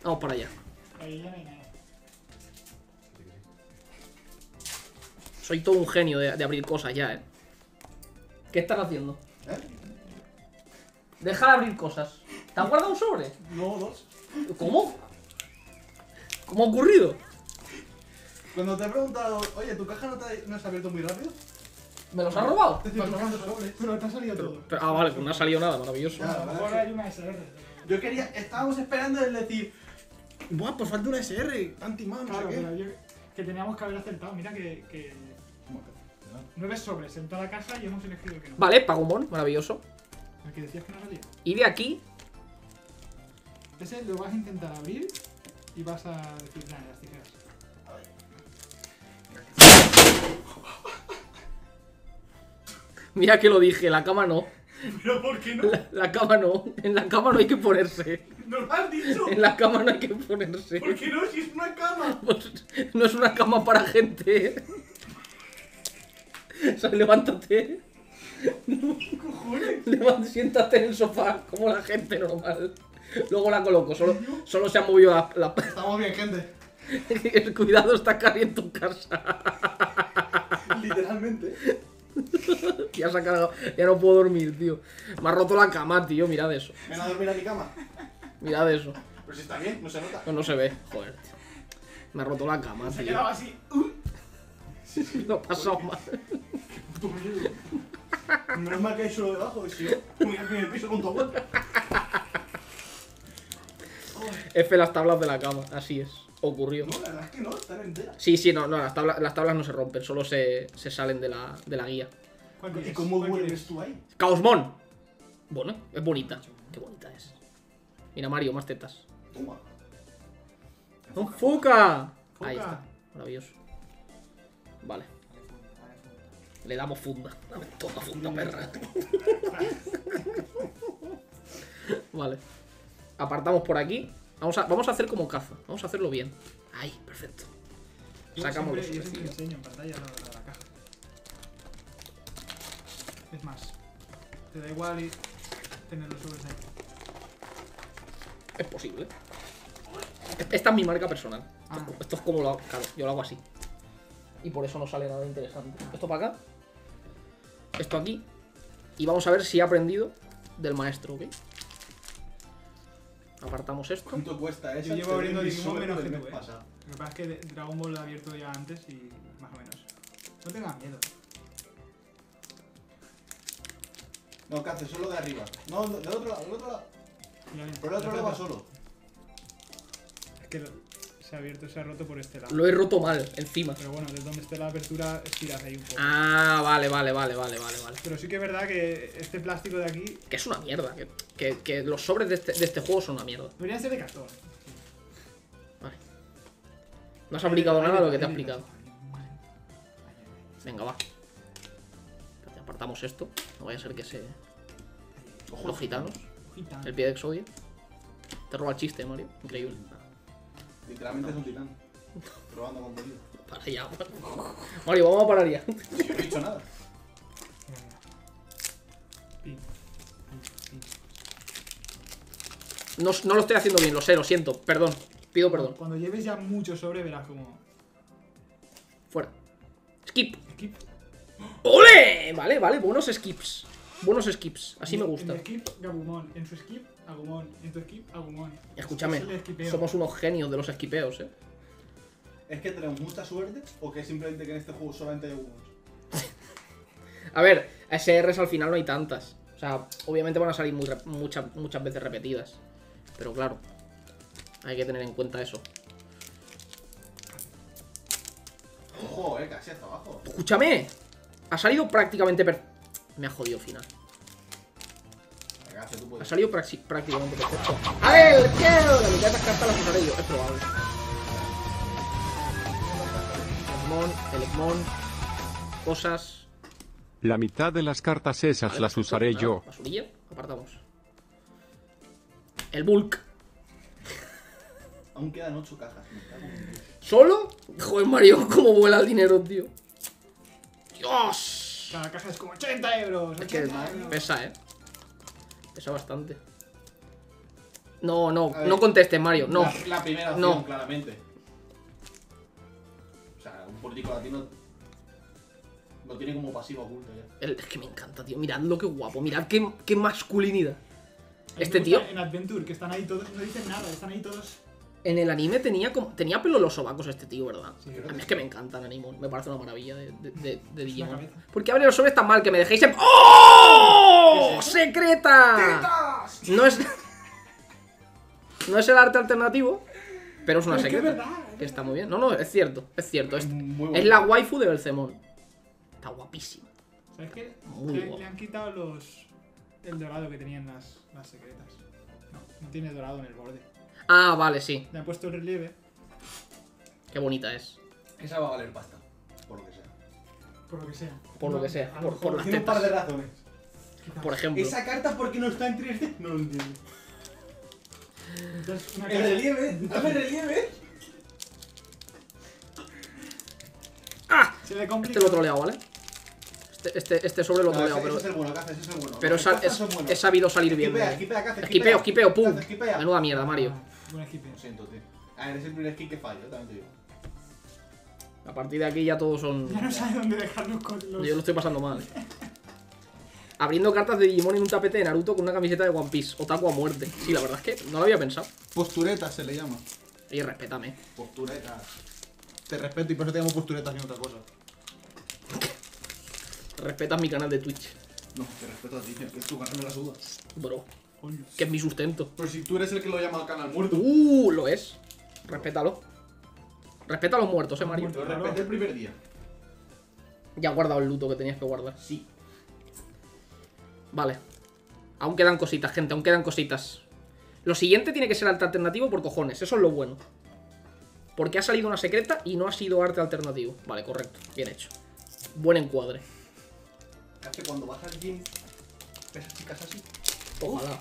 Vamos para allá. Ahí ya no hay nada. Soy todo un genio de abrir cosas ya, ¿Qué estás haciendo? Deja de abrir cosas. ¿Te has guardado un sobre? No, 2. ¿Cómo? ¿Cómo ha ocurrido? Cuando te he preguntado, oye, ¿tu caja no se ha abierto muy rápido? ¿Me los has robado? Te estoy tocando sobres. Pero te ha salido todo. Ah, vale, pues no ha salido nada, maravilloso. Ya. A lo mejor hay una SR. Yo quería, estábamos esperando el decir, buah, pues falta una SR, anti-man, no Claro, sé qué. pero yo que teníamos que haber acertado. Mira que ¿Cómo que? 9 sobres en toda la caja y hemos elegido el que no. Vale, Pagumon, maravilloso. El que decías que no salía. Y de aquí, Ese lo vas a intentar abrir y vas a decir, nada, las tijeras. mira que lo dije, la cama no. ¿Pero por qué no? La cama no. En la cama no hay que ponerse. ¡No lo has dicho! En la cama no hay que ponerse. ¿Por qué no? Si es una cama. Pues, no es una cama para gente. O sea, levántate. ¿Qué cojones? Siéntate en el sofá como la gente normal. Luego la coloco. Solo se ha movido la... Estamos bien, gente. Cuidado, está Cari en tu casa. Literalmente. Ya se ha cargado. Ya no puedo dormir, tío. Me ha roto la cama, tío. Mirad eso. Ven a dormir a mi cama. Mirad eso. Pero si está bien, no se nota. No se ve. Joder, tío. Me ha roto la cama, Se tío. quedaba así. No ha pasado mal. Menos mal que hay suelo debajo, si no, me voy al primer piso con tu abuela. F las tablas de la cama. Así es. Ocurrió. No, la verdad es que no, están enteras. Sí, no, las tablas no se rompen. Solo se salen de la guía. ¿Cuál ¿Y quieres? cómo ¿Cuál vuelves quieres? tú ahí? Caosmon. Bueno, es bonita. Qué bonita es. Mira, Mario, más tetas. Toma. ¡Un Fuka! Fuka. Ahí está. Maravilloso. Vale. Le damos funda. Dame toda funda, perra. Vale. Apartamos por aquí. Vamos a hacer como caza. Vamos a hacerlo bien. Ahí, perfecto. Sacamos los Yo siempre sobrecillos. enseño en pantalla la caja. Es más, te da igual tener los sobres ahí. Es posible. Esta es mi marca personal. Ah. Esto es como lo hago. Claro, yo lo hago así. Y por eso no sale nada interesante. Esto para acá. Esto aquí. Y vamos a ver si he aprendido del maestro, ¿ok? Apartamos esto. ¿Cuánto cuesta eso? Yo llevo abriendo Digimon menos que del tú, mes pasado. Lo que pasa es que Dragon Ball lo he abierto ya antes y más o menos. No tengas miedo. No, ¿qué haces? Solo de arriba. No, del otro lado, del otro lado. Mira, mira, Por el otro la lado va plata. solo. Es que se ha abierto, se ha roto por este lado. Lo he roto mal, encima. Pero bueno, desde donde esté la apertura estiras ahí un poco. Ah, vale. Pero sí que es verdad que este plástico de aquí Que es una mierda. Que los sobres de este juego son una mierda. deberían ser de cartón. Vale. No has aplicado nada de lo que te he aplicado. Venga, va. Espérate, apartamos esto. No vaya a ser que se... Los gitanos. Hojita. El pie de Exodia. Te roba el chiste, Mario. Increíble. Literalmente es un titán. Probando contenido. Para ya. Mario, vamos a parar ya. Si yo no he dicho nada. Pin, pin, pin. No lo estoy haciendo bien, lo sé, lo siento. Perdón. Pido perdón. Cuando lleves ya mucho sobre verás como... Fuera. Skip. Skip. ¡Ole! Vale, buenos skips. Buenos skips. Así me gusta. En skip, Gabumon. En su skip, Agumon. En tu skip, Agumon. Escúchame. Es el esquipeo. Somos unos genios de los esquipeos, ¿Es que tenemos mucha suerte o que simplemente que en este juego solamente hay algunos? A ver, SRs al final no hay tantas. O sea, obviamente van a salir muchas veces repetidas. Pero claro, hay que tener en cuenta eso. Ojo, casi hasta abajo. ¡Escúchame! Ha salido prácticamente Me ha jodido al final. Venga, tú Ha puedes. salido prácticamente perfecto. ¡A ver! ¿Qué? La mitad de las cartas las usaré yo. Es probable. El Egmon. Cosas. La mitad de las cartas esas Vale, las perfecto. usaré Nada, yo. Basurilla. Apartamos. El Bulk. Aún quedan 8 cajas. Me cago en Dios. ¿Solo? Joder, Mario, cómo vuela el dinero, tío. ¡Dios! Cada caja es como 80 euros. Es que 80 euros. pesa, Pesa bastante. No, no, A ver. no contestes, Mario. No. La primera opción, No. claramente. O sea, un político latino lo tiene como pasivo oculto ya. Es que me encanta, tío. Mirad lo que guapo. Mirad qué masculinidad. A mí Este me tío gusta En Adventure, que están ahí todos, no dicen nada, están ahí todos. en el anime tenía pelo en los sobacos este tío, ¿verdad? Sí, A mí es que me encanta el anime. Me parece una maravilla de Digimon. cabeza. ¿Por qué abre los sobres tan mal que me dejéis en... ¡Oh! ¡Secreta! No es... No es el arte alternativo, pero es una Pero es que secreta. es verdad, Que está muy bien. No, no, es cierto. Es cierto. Es, Muy es la waifu de Belcemón. Está guapísima. ¿Sabes qué? Muy guapo. Le han quitado el dorado que tenían las secretas. No tiene dorado en el borde. Ah, vale, sí. Le han puesto el relieve, Qué bonita es. Esa va a valer pasta, por lo que sea. por lo que sea. Por lo No, que sea. a lo Por mejor las Tiene un par de tetas. razones. Por ejemplo. Esa carta, ¿por qué no está en 3D? No lo entiendo. Entonces, una El cara- relieve, dame relieve. ¡Ah! Se le complica. Este lo he troleado, ¿vale? Este sobre lo he No, troleado, ese pero... es el bueno, Caza, ese es el bueno. Pero Los cartas son he buenos. sabido salir bien. Esquipea, de- esquipea, Caza, Esquipeo, pum. Caza, esquipea. Menuda mierda, Mario. Buen equipo. Lo siento, tío. Ah, eres el primer skill que fallo, también te digo. A partir de aquí ya todos son... Ya no sabe dónde dejar los Yo lo estoy pasando mal. Abriendo cartas de Digimon en un tapete de Naruto con una camiseta de One Piece. Otaku a muerte. Sí, la verdad es que no lo había pensado. Postureta se le llama. Oye, respétame. Postureta. Te respeto y por eso te llamo postureta sin otra cosa. Respetas mi canal de Twitch, No, te respeto a ti, que es tu canal me la suda. bro. Coño. Que es mi sustento. Pero si tú eres el que lo llama canal muerto. Lo es. Respétalo. Respeta a los muertos, Mario. Lo respeté el primer día. Ya has guardado el luto que tenías que guardar. Sí. Vale. Aún quedan cositas, gente, aún quedan cositas. Lo siguiente tiene que ser arte alternativo por cojones, eso es lo bueno. Porque ha salido una secreta y no ha sido arte alternativo. Vale, correcto, bien hecho. Buen encuadre. Es que cuando vas al gym, ves a chicas así. Ojalá.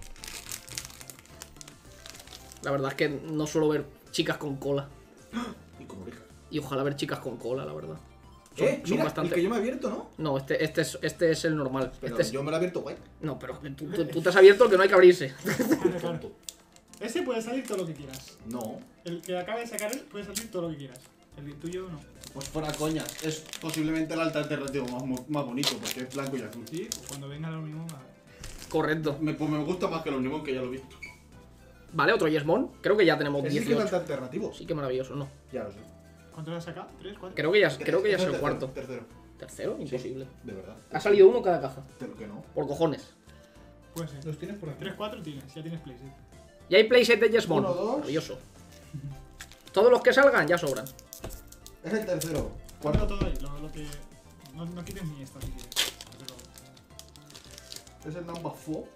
La verdad es que no suelo ver chicas con cola. Y como orejas. Y ojalá ver chicas con cola, la verdad. Son Mira, bastante... el que yo me he abierto, ¿no? No, este es el normal. Pero Este es... yo me lo he abierto guay. No, pero tú te has abierto el que no hay que abrirse. Claro, claro. Ese puede salir todo lo que quieras. No. El que acaba de sacar él puede salir todo lo que quieras. El tuyo no. Pues fuera coñas. Es posiblemente el alta alternativo más bonito, porque es blanco y azul. Sí, o cuando venga lo mismo. Correcto. Pues me gusta más que los Omnimon, que ya lo he visto. Vale, otro Yesmon. Creo que ya tenemos ¿Es el que es 18. alta alternativo? Sí, que maravilloso, no. Ya lo sé. ¿Cuántos has sacado? ¿3, 4? Creo que ya es el cuarto. Tercero. ¿Tercero? Imposible. De verdad. Ha salido uno cada caja. Pero que no. Por cojones. Puede ser. Los tienes por aquí. 3, 4 tienes, ya tienes playset. Ya hay playset de Yesmon. 1, 2. Maravilloso. Todos los que salgan ya sobran. Es el tercero. Cuarto Cuarto. todo ahí, lo que. No quites ni esta si quieres. Pero- Es el number 4.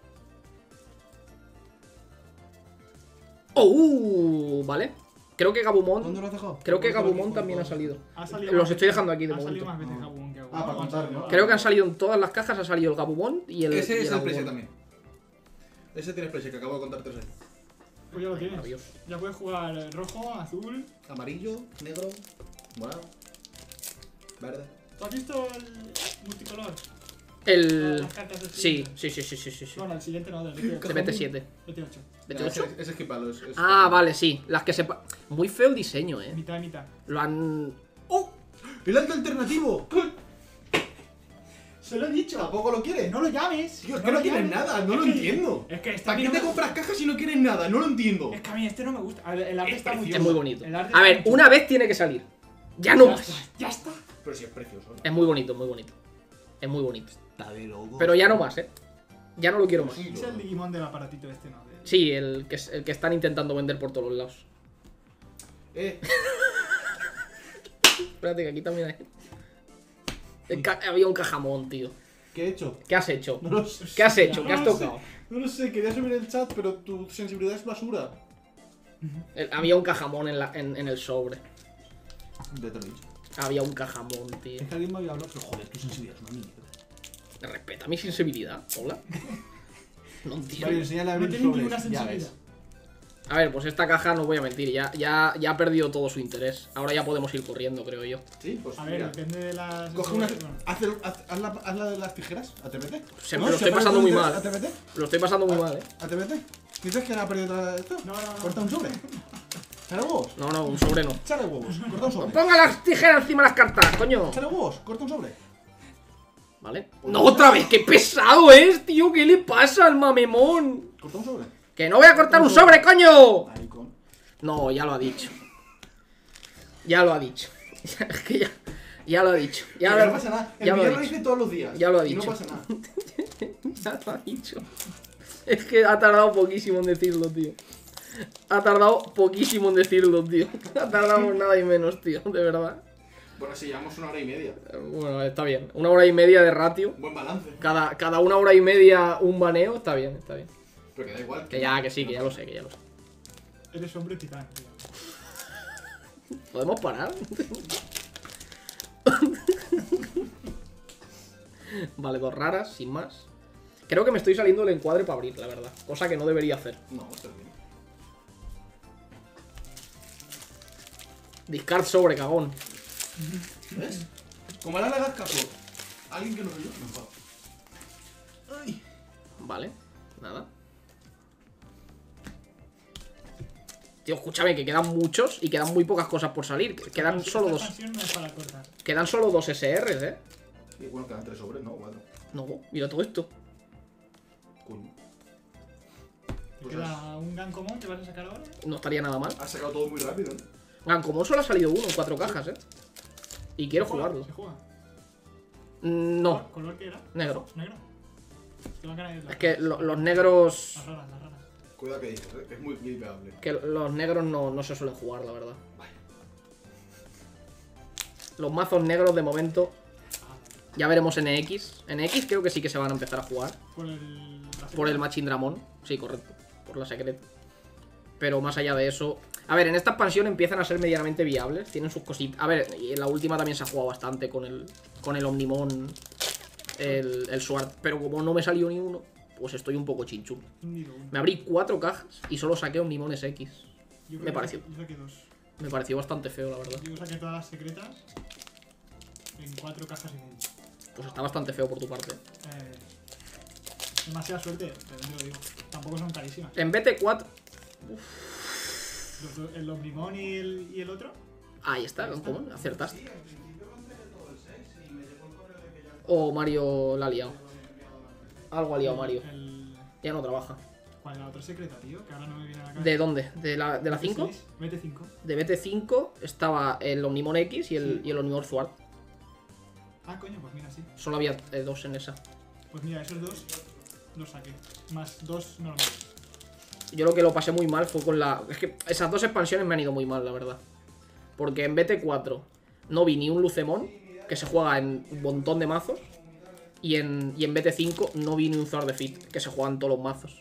Vale. Creo que Gabumon. ¿Dónde lo has dejado? Creo que Gabumon también ha salido. Ha salido Los más estoy veces- dejando aquí de ha momento. salido más veces Gabumon que Gabumon. Ah, para contar, ¿no? Creo que han salido en todas las cajas. Ha salido el Gabumon y el. Ese y es el Agumon. precio también. Ese tiene precio, que acabo de contar 3 años. Pues ya lo tienes. Maravilloso. Ya puedes jugar rojo, azul. Amarillo, negro, morado, verde. ¿Tú has visto el multicolor? El. Las cartas del Sí, siguiente. sí. Bueno, el siguiente no, del 28. De BT7. 28. ¿28? Ese es equipado. Ah, vale, sí. Las que sepa. Muy feo el diseño, Mitad y mitad. Lo han. ¡Oh! ¡El alto alternativo! Se lo he dicho. ¿Tampoco lo quieres? No lo llames. Tío, es que no quieres llames. nada, no Es lo que- entiendo. Es que este ¿Para a mí qué no te me- compras cajas si no quieres nada? No lo entiendo. Es que a mí este no me gusta. El arte Es está muy precioso. Es muy bonito. El arte A ver, está muy una vez tiene que salir. Ya no Ya más. está, ya está. Pero si es precioso. Es muy bonito, muy bonito. Es muy bonito. Está de loco. Pero ya no más, Ya no lo quiero más. Es el Digimon del aparatito este, ¿no? Sí, el que están intentando vender por todos los lados. Espérate, que aquí también hay. Había un cajamón, tío. ¿Qué he hecho? ¿Qué has hecho? No lo sé. ¿Qué has hecho? ¿Qué has No lo sé. tocado? No lo sé, quería subir el chat, pero tu sensibilidad es basura. Había un cajamón en el sobre. Ya te lo he dicho. Había un cajamón, tío. Es que alguien me había hablado, pero joder, tu sensibilidad es una mierda. Respeta mi sensibilidad. Hola. No entiendo. Vale, enséñale a No abrir tiene ninguna sobres. Ya sensibilidad. ves. A ver, pues esta caja no voy a mentir. Ya ha perdido todo su interés. Ahora ya podemos ir corriendo, creo yo. Sí, pues A ver, mira. depende de las. Coge una. bueno, Haz la de las tijeras. ATPT. Se me lo estoy pasando muy mal. ATPT. Lo estoy pasando muy mal, ATPT. ¿Dices que ha perdido esto? No. Corta un sobre. Échale huevos. No, un sobre no. Échale huevos. Corta un sobre. Ponga las tijeras encima de las cartas, coño. Échale huevos. Corta un sobre. Vale. No, otra vez, qué pesado es, tío. ¿Qué le pasa al mamemón? Corta un sobre. Que no voy a cortar un sobre, coño. Maricón. No, ya lo ha dicho. Ya lo ha dicho. Es que ya lo ha dicho. Ya Que lo, no pasa nada. ya El lo ha Miguel lo dicho. dice todos los días. Ya lo ha y dicho. no pasa nada. Ya lo ha dicho. Es que ha tardado poquísimo en decirlo, tío. Ha tardado poquísimo en decirlo, tío. Ha tardado nada y menos, tío, de verdad. Bueno, sí, llevamos 1 hora y media. Bueno, está bien. 1 hora y media de ratio. Buen balance. Cada 1 hora y media un baneo, está bien, está bien. Pero que da igual. Que ya, que sí, que ya lo sé, que ya lo sé. Eres hombre titán, tío. ¿Podemos parar? Vale, 2 raras, sin más. Creo que me estoy saliendo del encuadre para abrir, la verdad. Cosa que no debería hacer. No, está bien. Discard sobre, cagón. ¿Ves? Como ahora le hagas caso a alguien que no soy yo, me enfado. Ay. Vale, nada. Tío, escúchame, que quedan muchos y quedan muy pocas cosas por salir. Quedan solo Esta dos. expansión no es para cortar. Quedan solo 2 SRs, Y bueno, quedan 3 sobres, ¿no? 4. No, mira todo esto. Coño. ¿Te Pues queda un gan común que vas a sacar ahora? No estaría nada mal. has sacado todo muy rápido, ¿eh? Como solo ha salido uno en 4 cajas, Y quiero ¿Se juega? jugarlo. ¿Se juega? No, ¿Color qué era? negro. ¿Negro? Te van a ganar las Es que raras. los negros. Las raras, las raras. Cuidado que dices, que es muy clipeable. Que los negros no se suelen jugar, la verdad. Los mazos negros de momento. Ya veremos en EX. En EX creo que sí que se van a empezar a jugar. Por el Machine Dramon. Sí, correcto. Por la secreta. Pero más allá de eso. A ver, en esta expansión empiezan a ser medianamente viables. Tienen sus cositas. A ver, y en la última también se ha jugado bastante con el Omnimon. El Sword. Pero como no me salió ni uno, pues estoy un poco chinchún. Me abrí 4 cajas y solo saqué Omnimon SX. Me pareció. Yo saqué 2. Me pareció bastante feo, la verdad. Yo saqué todas las secretas en 4 cajas y media. Pues está bastante feo por tu parte. Demasiada suerte, pero yo lo digo. Tampoco son carísimas. En BT4. El Omnimon y el otro. Ahí está, en común, acertaste. O Mario la ha liado. Algo ha liado Mario. Ya no trabaja. ¿Cuál es la otra secreta, tío? Que ahora no me viene a la cabeza. ¿De dónde? ¿De la 5? BT5. De BT5 estaba el Omnimon X y el Omnimon Sword. Ah, coño, pues mira, sí. Solo había 2 en esa. Pues mira, esos 2 los saqué. Más 2 normales. Yo lo que lo pasé muy mal fue con la... Es que esas 2 expansiones me han ido muy mal, la verdad. Porque en BT4 no vi ni un Lucemon, que se juega en un montón de mazos. Y en BT5 no vi ni un Zord de Fit, que se juega en todos los mazos.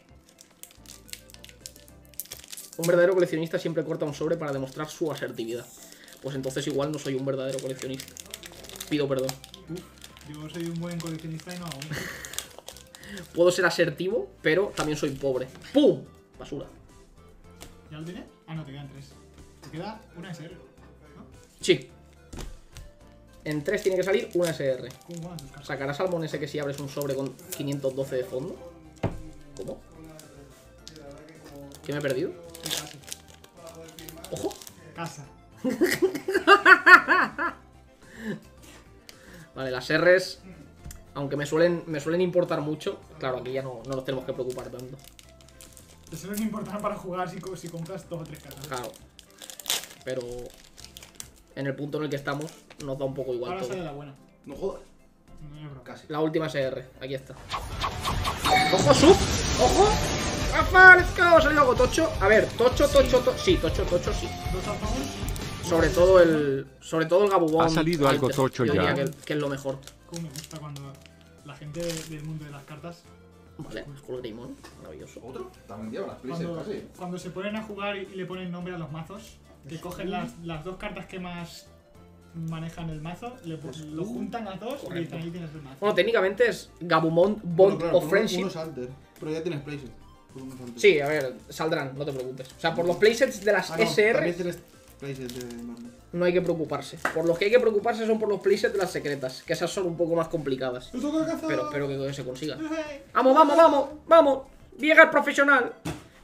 Un verdadero coleccionista siempre corta un sobre para demostrar su asertividad. Pues entonces igual no soy un verdadero coleccionista. Pido perdón. Yo soy un buen coleccionista y no hago nada. Puedo ser asertivo, pero también soy pobre. ¡Pum! Basura. ¿Ya lo tienes? Ah, no, te quedan 3. Te queda una SR, ¿no? Sí. En 3 tiene que salir una SR. ¿Cómo juegan tus cartas? ¿Sacarás Salmón ese que si abres un sobre con 512 de fondo? ¿Cómo? ¿Qué me he perdido? Sí, casi. ¡Ojo! Casa. Vale, las R's, aunque me suelen importar mucho, claro, aquí ya no nos tenemos que preocupar tanto. Te suelen importar para jugar si compras 2 o 3 cartas. Claro. Pero en el punto en el que estamos nos da un poco igual Ahora todo. sale la buena. No jodas. No es broma. Casi. La última SR, aquí está. ¡Ojo, sub! ¡Ojo! ¡Rafa, let's go! Ha salido algo tocho. A ver, tocho. Sí, tocho, sí. 2 alfajores. Sobre todo el Gabubón. Ha salido algo tocho yo ya. diría que es lo mejor. Como me gusta cuando la gente del mundo de las cartas, Vale, Skull Greymon, maravilloso. ¿Otro? También lleva las prisas cuando, casi. cuando se ponen a jugar y le ponen nombre a los mazos, que cogen las 2 cartas que más manejan el mazo, lo juntan las 2 y dicen ahí tienes el mazo. Bueno, técnicamente es Gabumon Bond of Friendship. Unos alter, pero ya tienes playset. Sí, a ver, saldrán, no te preocupes. O sea, por los playsets de las SR También tienes playset de Marvel. no hay que preocuparse. Por los que hay que preocuparse son por los playsets de las secretas, que esas son un poco más complicadas. Pero espero que se consiga. ¡Vamos! ¡Viegas profesional!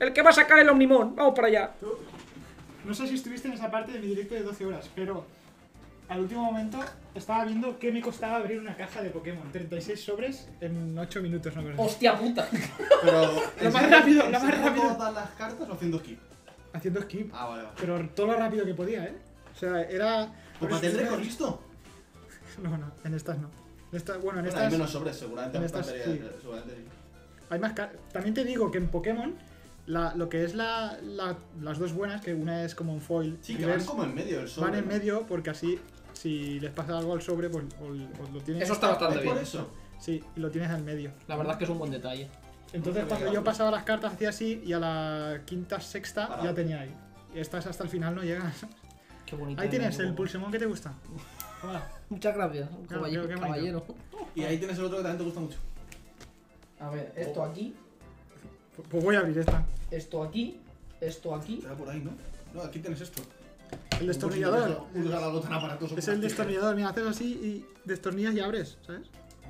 El que va a sacar el Omnimon. Vamos para allá. No sé si estuviste en esa parte de mi directo de 12 horas, pero al último momento estaba viendo qué me costaba abrir una caja de Pokémon. 36 sobres en 8 minutos, no creo. Hostia puta. Pero. Lo más rápido, lo más ¿enseñando rápido. todas las cartas o haciendo skip? Haciendo skip. Ah, vale, vale. Pero todo lo rápido que podía, ¿eh? O sea, era... Pues para tener récord listo. No, en estas no. Bueno, en Bueno, hay estas... menos sobres, seguramente. en más estas baterías, sí. seguramente sí. Hay más también te digo que en Pokémon, lo que es las dos buenas, que una es como un foil, Sí, que van reverse, como en medio del sobre. van en ¿no? medio porque así, si les pasa algo al sobre, pues os lo tienes... Eso está bastante ¿Es bien. por eso? Sí, y lo tienes al medio. La verdad es que es un buen detalle. Entonces cuando yo pasaba las cartas hacía así y a la quinta, sexta Parado. ya tenía ahí. Y estas hasta el final no llegas. Qué bonito. Ahí tienes el Pulsemon que te gusta. Toma. Muchas gracias, Claro, qué bonito. caballero. Y ahí tienes el otro que también te gusta mucho. A ver, esto aquí, Pues voy a abrir esta. esto aquí, esto aquí. Será por ahí, ¿no? No, aquí tienes esto. El destornillador. Usar algo tan aparatoso. Es el destornillador. Mira, haces así y destornillas y abres, ¿sabes?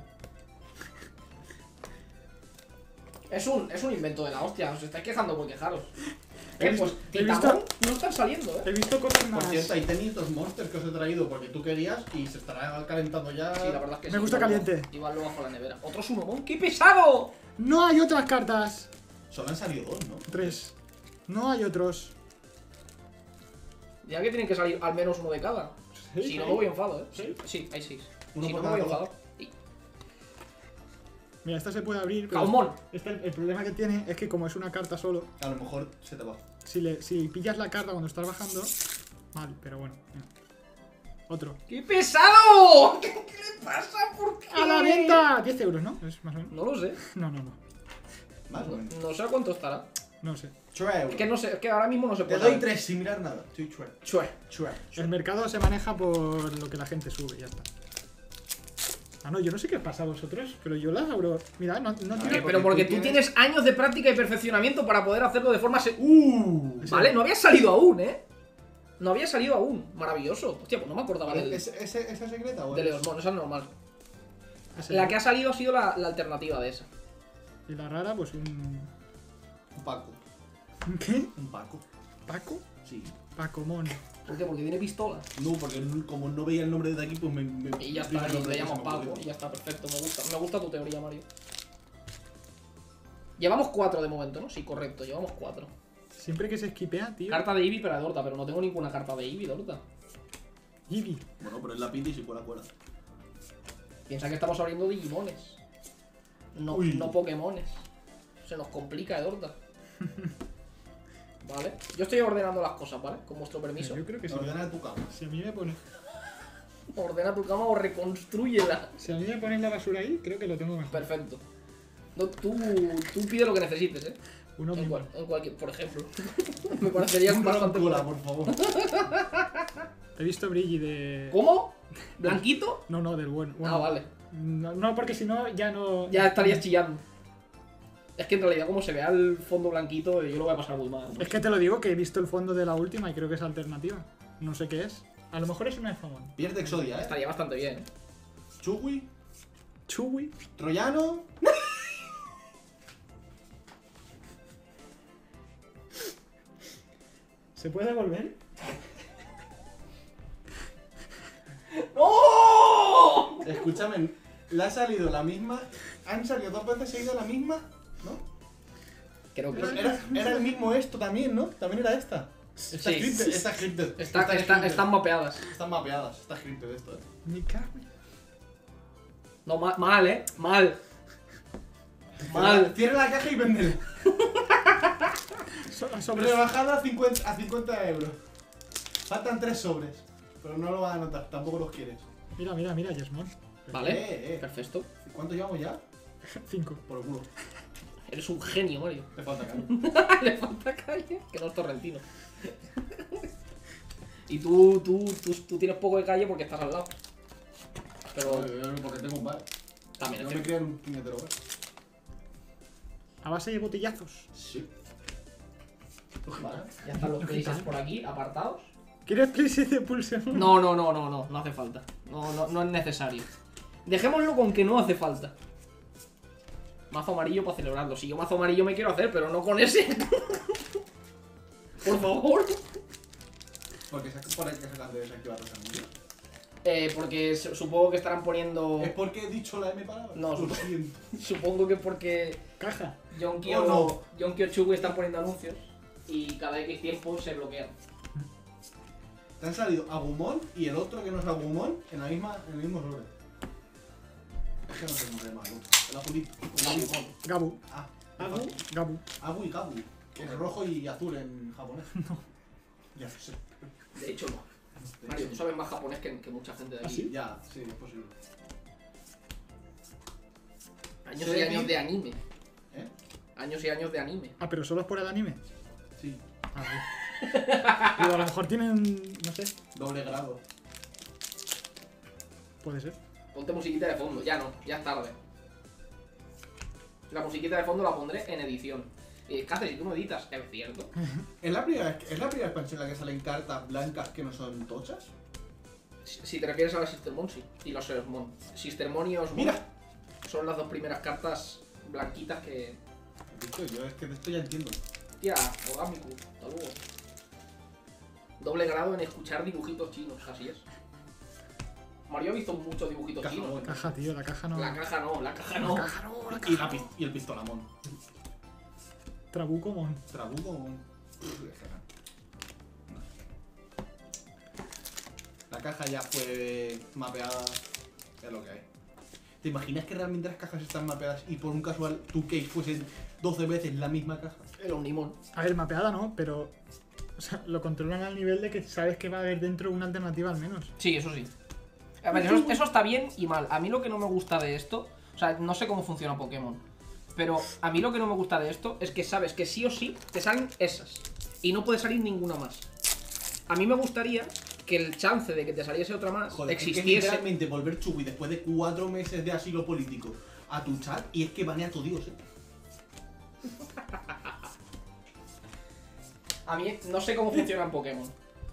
Es un invento de la hostia, os estáis quejando por quejaros. He Pues visto- he Titamon visto- no están saliendo, He visto cosas Por más... cierto, ahí tenéis dos monsters que os he traído porque tú querías y se estará calentando ya. Sí, la verdad es que Me sí. gusta igual caliente. Igual lo bajo la nevera. Otro Sumomon, ¡qué pesado! No hay otras cartas. Solo han salido dos, ¿no? 3. No hay otros. Ya que tienen que salir al menos uno de cada. Sí, Si no sí. me voy enfado, ¿eh? Sí. Sí, hay 6. Uno Si por no me voy cada enfado. Y... Mira, esta se puede abrir, pero... ¡Caumón! El problema que tiene es que como es una carta solo, A lo mejor se te va. si pillas la carta cuando estás bajando... Mal, pero bueno. mira. Otro. ¡Qué pesado! ¿Qué le pasa? ¿Por qué? ¡A la venta! 10 euros, ¿no? Es más o menos. No lo sé. No. Más o menos. No sé a cuánto estará. No sé. 3 Es euros. que no sé, es que ahora mismo no se Te puede. doy saber. 3 sin mirar nada. Estoy 3. Chue. 3. El mercado se maneja por lo que la gente sube, ya está. Ah, no, yo no sé qué pasa a vosotros, pero yo las abro... Mira, no tiene... Pero porque tú tienes años de práctica y perfeccionamiento para poder hacerlo de forma... Vale, no había salido aún, ¿eh? No había salido aún. Maravilloso. Hostia, pues no me acordaba del, ¿Esa secreta o de es? Leosmon, esa es normal. Ese La no. que ha salido ha sido la alternativa de esa. Y la rara, pues un... Un Paco. ¿Un qué? Un Paco. ¿Paco? Sí. Pacomon. ¿Por qué? Porque tiene pistola. No, porque como no veía el nombre de aquí, pues me. Y ya dice está, el y nombre le que llamas se me ocurrió. Paco. Y ya está, perfecto. Me gusta tu teoría, Mario. Llevamos 4 de momento, ¿no? Sí, correcto, llevamos 4. Siempre que se esquipea, tío. Carta de Eevee para Dorta, pero no tengo ninguna carta de Eevee, Dorta. Eevee. Bueno, pero es la pinta y si cuela, cuela. Piensa que estamos abriendo Digimones. No, Uy. no Pokémones. Se nos complica, Dorta. Vale. Yo estoy ordenando las cosas, ¿vale? Con vuestro permiso. Yo creo que sí. Ordena tu cama. Si a mí me pones... Ordena tu cama o reconstrúyela. Si a mí me pones la basura ahí, creo que lo tengo mejor. Perfecto. No, tú pide lo que necesites, ¿eh? Uno En, mismo. en cualquier, por ejemplo. Me parecería Un bastante... cola, por favor. He visto Brilli de... ¿Cómo? ¿Blanquito? No, del bueno. Ah, vale. No, porque si no, ya no... Ya estarías chillando. Es que en realidad como se vea el fondo blanquito, yo lo voy a pasar muy mal. Es que te lo digo que he visto el fondo de la última y creo que es alternativa. No sé qué es. A lo mejor es una de Famón. Pierde Exodia, Estaría bastante bien, ¿eh? Chugui, Chewie. Troyano. ¿Se puede devolver? ¡Oh! Escúchame, le ha salido la misma. Han salido 2 veces seguidas la misma, ¿no? Creo que Pero sí. era el mismo esto también, ¿no? También era esta. Está Sí. scripted, está scripted. Están mapeadas. Están mapeadas, está scripted esto, Me cago en- No, mal, ¿eh? Mal. Mal. Cierra la caja y véndela. Sobre... Rebajada a 50 euros. Faltan 3 sobres. Pero no lo vas a notar, tampoco los quieres. Mira, Yesmon. Vale. Perfecto. ¿Cuánto llevamos ya? 5. Por el culo. Eres un genio, Mario. Te falta caña. Le falta calle, que no es torrentino. Y tú tienes poco de calle porque estás al lado. Pero Porque tengo un bar. también es No me cierto. crean un puñetero bar. A base de botellazos. Sí. Vale, ya están los places por aquí, apartados. ¿Quieres places de Pulsemon? No hace falta. No es necesario. Dejémoslo con que no hace falta. Mazo amarillo para celebrarlo. Si yo mazo amarillo me quiero hacer, pero no con ese. Por favor. Porque por ahí que sacas de desactivar los anuncios. Porque supongo que estarán poniendo... ¿Es porque he dicho la M palabra? No, Lo siento. Supongo que porque Caja. Yonkio Oh, Yonkio Chugui están poniendo anuncios y cada X tiempo se bloquean. Te han salido Agumon y el otro que no es Agumon en el mismo sobre. Es que no sé cómo se llama. El azulito. Agumon. Gabu. Ah, Gabu. Gabu. Agu y Gabu. Que es rojo y azul en japonés. No. Ya sé. De hecho, no. Mario, tú sabes más japonés que mucha gente de aquí. ¿Ah, sí? Ya, sí, es posible. Años Sí, y años sí. de anime. ¿Eh? Años y años de anime. Ah, pero solo es por el anime. Sí. A ver. Digo, a lo mejor tienen. No sé. Doble grado. Puede ser. Ponte musiquita de fondo. Ya no, ya es tarde. La musiquita de fondo la pondré en edición. ¿Qué haces si tú no editas? ¿Es cierto? ¿Es la primera expansión en la que salen cartas blancas que no son tochas? Si te refieres a la Sistermon, sí. Y los Osmon. Sistermon y Osmon Mira. son las dos primeras cartas blanquitas que... Visto, yo es que de esto ya entiendo. Tía, Orgámico, hasta luego. Doble grado en escuchar dibujitos chinos, así es. Mario ha visto muchos dibujitos Caja chinos. buena. Caja, tío, la caja no. La caja no, la caja no. La caja no, la Y, caja. y el pistolamón. Trabucomon. Trabuco. La caja ya fue mapeada. Es lo que hay. ¿Te imaginas que realmente las cajas están mapeadas y por un casual tu case fuesen 12 veces la misma caja? El Omnimon. A ver, mapeada no, pero. O sea, lo controlan al nivel de que sabes que va a haber dentro una alternativa al menos. Sí, eso sí. A ver, eso está bien y mal. A mí lo que no me gusta de esto, o sea, no sé cómo funciona Pokémon, pero a mí lo que no me gusta de esto es que sabes que sí o sí te salen esas y no puede salir ninguna más. A mí me gustaría que el chance de que te saliese otra más Joder, es que existiese. literalmente volver Chugui después de 4 meses de asilo político a tu chat y es que banea a tu Dios, A mí no sé cómo funciona en Pokémon.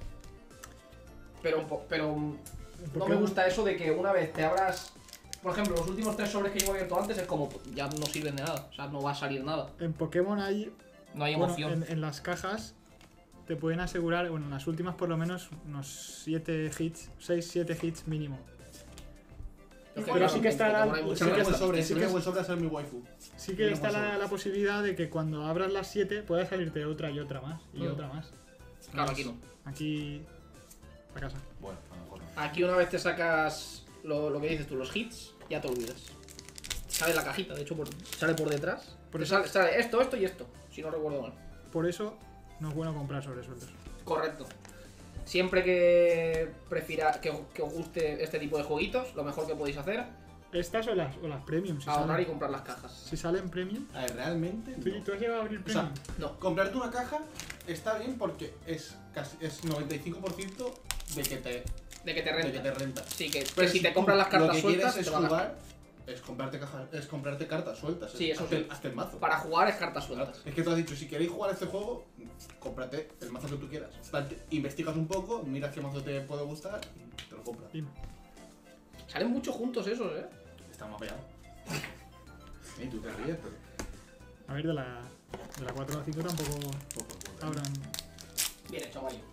Pero no me gusta eso de que una vez te abras... Por ejemplo, los últimos 3 sobres que llevo abierto antes es como... Ya no sirven de nada. O sea, no va a salir nada. En Pokémon hay. No hay Bueno, emoción. en las cajas te pueden asegurar, bueno, en las últimas por lo menos, unos 7 hits, 6-7 hits mínimo. Pero sí que está No hay mucha Si me sí que hago el está- sobre, sí si que me es- hago el sobre a ser mi waifu. Sí que Mínimo está sobre. la posibilidad de que cuando abras las 7 pueda salirte otra y otra más y otra más. Claro, aquí no. Aquí. A casa. Bueno, a lo mejor no. Aquí una vez te sacas lo que dices tú, los hits, ya te olvidas. Sale la cajita, de hecho sale por detrás. Por Te eso- sale esto y esto, si no recuerdo mal. Por eso no es bueno comprar sobresueldos. Correcto. Siempre que prefiera que os guste este tipo de jueguitos, lo mejor que podéis hacer, Estas o las premium. Si ahorrar y salen, comprar las cajas. si salen premium. A ver, realmente. ¿Tú, no. tú has llegado a abrir O sea, premium? No. comprarte una caja está bien porque es casi es 95% de que te De que te de renta. que te renta. Sí, que Pero si te tú compras las cartas lo que sueltas, quieres te es va a jugar, es comprarte cartas sueltas. Sí, eso hasta sí. hasta el mazo. Para jugar es cartas Claro, sueltas. es que tú has dicho, si queréis jugar este juego, cómprate el mazo que tú quieras. Investigas un poco, miras qué mazo te puede gustar y te lo compras. Dime. Salen mucho juntos esos, Está mapeado. Y tú te ríes, pero... A ver, de la 4 a la 5 tampoco habrán. Bien hecho, Mario.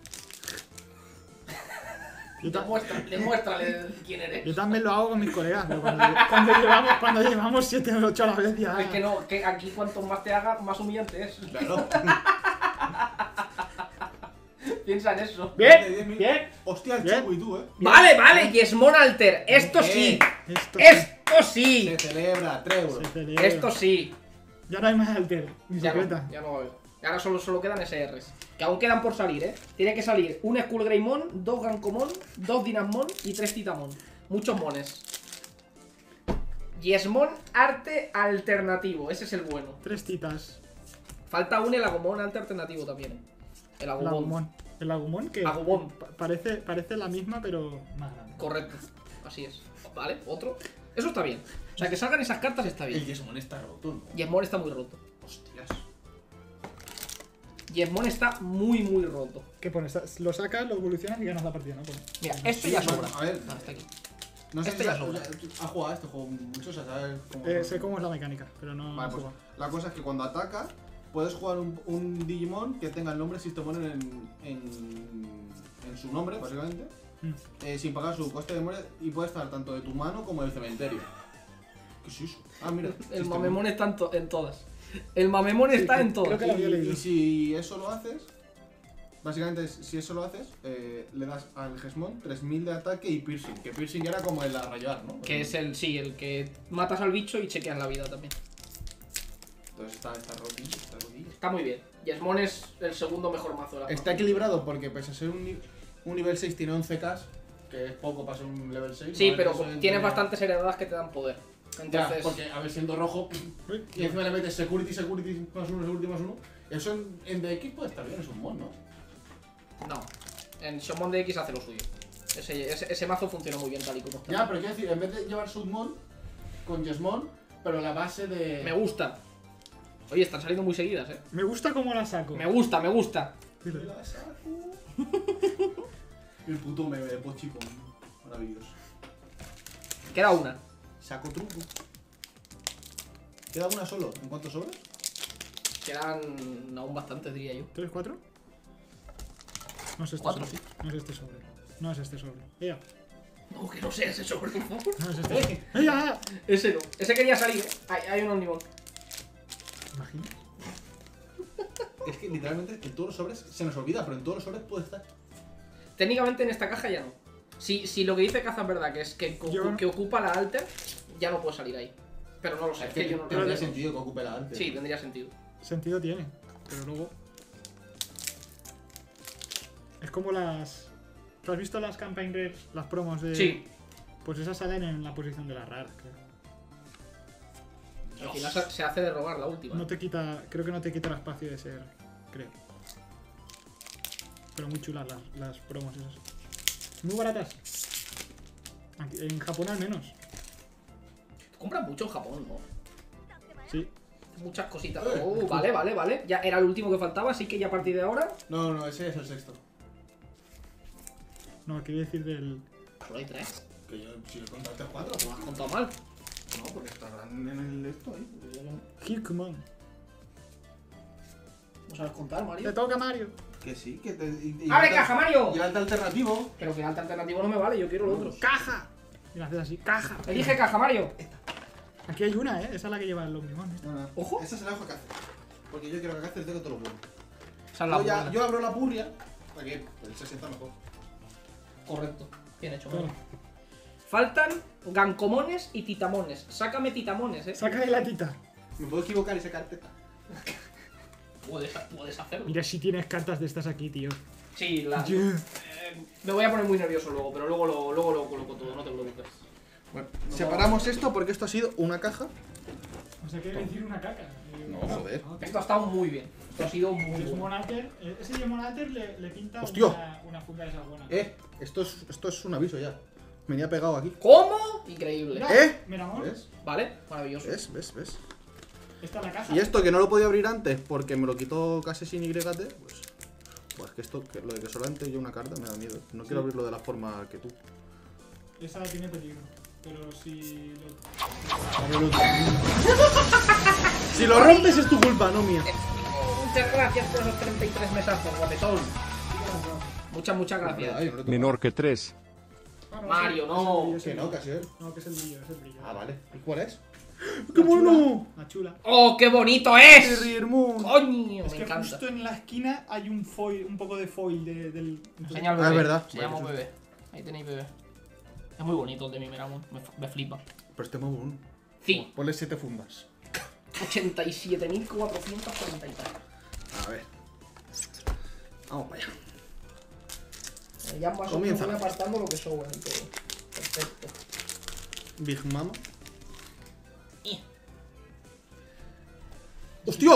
Yo, ta- Demuéstrale quién eres. yo también lo hago con mis colegas, pero cuando llevamos 7 o 8 a la vez ya. Es que no, que aquí cuanto más te haga, más humillante es. Claro. Piensa en eso. Bien, bien. Hostia, el Bien. Chico y tú, Vale, Yesmon Alter. Esto sí. Esto Esto sí. Se celebra, 3 euros. se celebra. Esto sí. Ya no hay más alter, ni Ya secreta. no, ya no va a haber. Ahora solo quedan SRs. Que aún quedan por salir, Tiene que salir un Skull Greymon, 2 Gankomon, 2 Dynamon y 3 Titamon. Muchos mones. Yesmon Arte Alternativo. Ese es el bueno. 3 titas. Falta un Elagomon Arte Alternativo también. El El Agumon. Agumon. El Agumon que Agumon. parece la misma, pero más grande. Correcto. Así es. Vale, otro. Eso está bien. O sea, que salgan esas cartas está El bien. Yesmon está roto, ¿no? Yesmon está muy roto. Hostias. Yesmon está muy, muy roto. ¿Qué pones? Lo sacas, lo evolucionas y ganas la partida, ¿no? Pone. Mira, esto ya Sí, sobra. a ver. Ah, está aquí. No sé Este si ya has sobra. jugado a este juego mucho, o sea, ¿sabes cómo? Sé cómo es la mecánica, pero no. Vale, no pues juego. la cosa es que cuando ataca, puedes jugar un Digimon que tenga el nombre Systemon en su nombre, básicamente, sin pagar su coste de memoria y puede estar tanto de tu mano como del cementerio. ¿Qué es eso? Ah, mira. El Systemon. Mamemon está en todas. El Mamemon está en creo todas. que lo había leído. Y si eso lo haces, básicamente si eso lo haces, le das al Gesmon 3000 de ataque y piercing, que piercing era como el arrayar, ¿no? Que es el que matas al bicho y chequeas la vida también. Entonces está rotillo, está rotillo. Está muy bien. Yesmon es el segundo mejor mazo de la Está equilibrado porque pese a ser un nivel 6 tiene 11k, que es poco para ser un level 6. Sí, ¿no? pero Eso es tienes de- bastantes heredadas que te dan poder. Ya, Entonces, porque a ver, siendo rojo, Uy, y encima le metes security más uno, security más uno, eso en DX puede estar bien, es un mod, ¿no? no. En Shomon DX hace lo suyo. Ese mazo funciona muy bien tal y como está. Ya, pero quiero decir, en vez de llevar Submon con Yesmon, pero la base de... Me gusta. Oye, están saliendo muy seguidas, Me gusta cómo la saco. Me gusta, me gusta. Me la saco. El puto meme de Pochipon. Maravilloso. Queda una. Saco truco. ¿Queda una solo? ¿En cuántos sobres? Quedan aún bastantes, diría yo. ¿3, 4? No es este 4, sobre. sí. No es este sobre. No es este sobre. Ea. No, que no sea ese sobre, por favor. No es este sobre. ¡Ea! Ese no. Ese quería salir, Hay un Omnimon. Imagina. Es que literalmente en todos los sobres se nos olvida, pero en todos los sobres puede estar. Técnicamente en esta caja ya no. Si lo que dice Caza es verdad, que es que, Yo- que ocupa la alter, ya no puede salir ahí. Pero no lo sé, Es es que yo no tendría lo sé. sentido que ocupe la antes. Sí, tendría sentido. Sentido tiene. Pero luego. Es como las. ¿Tú has visto las campaign rares, las promos de.? Sí. Pues esas salen en la posición de las raras, creo. Al final se hace de robar la última. No te quita. Creo que no te quita el espacio de ser. Creo. Pero muy chulas las promos esas. Muy baratas. Aquí- en Japón al menos. Compran mucho en Japón, ¿no? Sí. Muchas cositas. Vale. Ya era el último que faltaba, así que ya a partir de ahora. No, ese es el sexto. No, quería decir del. Solo hay 3. Que yo, si le contaste 4, Lo has contado mal. no, porque estarán en el esto ahí. Hickman. ¿No sabes contar, Te Mario? toca, Mario. Que sí, que te. ¡Abre caja, Mario! Y el alta alternativo. Pero que el alta alternativo no me vale, yo quiero lo otro. ¡Caja! Y la haces así. ¡Caja! Elige caja, Mario. Aquí hay una, ¿eh? Esa es la que lleva el Omnimon. ¿eh? No. Ojo. Esa se la dejo a Cáceres. Porque yo quiero que Cáceres tenga todo lo bueno. Esa es la buena. Yo abro la purria para que él se sienta mejor. Correcto. Bien hecho, Toma. Mario. Faltan gancomones y titamones. Sácame titamones, Saca de la tita. Me puedo equivocar y sacar teta. Puedes hacerlo. Mira si tienes cartas de estas aquí, tío. Sí, la. Yeah. Me voy a poner muy nervioso luego, pero luego lo coloco todo, no te preocupes. Bueno, separamos esto porque esto ha sido una caja. O sea, quiere decir una caca. No, joder. Esto ha estado muy bien. Esto ha sido muy Es bueno. Monater. Ese de Monater le pinta ¡Hostia! una funda de esas buenas. Esto es un aviso ya. Venía pegado aquí. ¿Cómo? Increíble. Mira, mira, amor. ¿Ves? ¿Vale? Maravilloso. ¿Ves? Esta es la caja. Y esto que no lo podía abrir antes porque me lo quitó casi sin YT, pues que esto, que lo de que solamente yo una carta me da miedo. No quiero abrirlo de la forma que tú. Esa tiene peligro. Pero si Si lo rompes es tu culpa, no mía. Muchas gracias por esos 33 mesazos, guapetón. Muchas gracias. Menor que 3. Mario, no. Que no, casi él. No, que es el brillo, es el brillo. Ah, vale. ¿Y cuál es? ¡Qué mono! La chula. ¡Oh, qué bonito es! Moon. ¡Coño! Es Me que encanta. justo en la esquina hay un foil, un poco de foil del. Enseña al Ah, bebé. es verdad. Se llama bebé. Ahí tenéis bebé. Es muy bonito el de mi Meramon. Me flipa. Pero este Moon. Sí. Ponle 7 fundas. 87.443. A ver. Vamos para allá. Ya más o menos Comienza. voy apartando lo que sobra y todo. Perfecto. Big Mama. Y- ¡Hostia!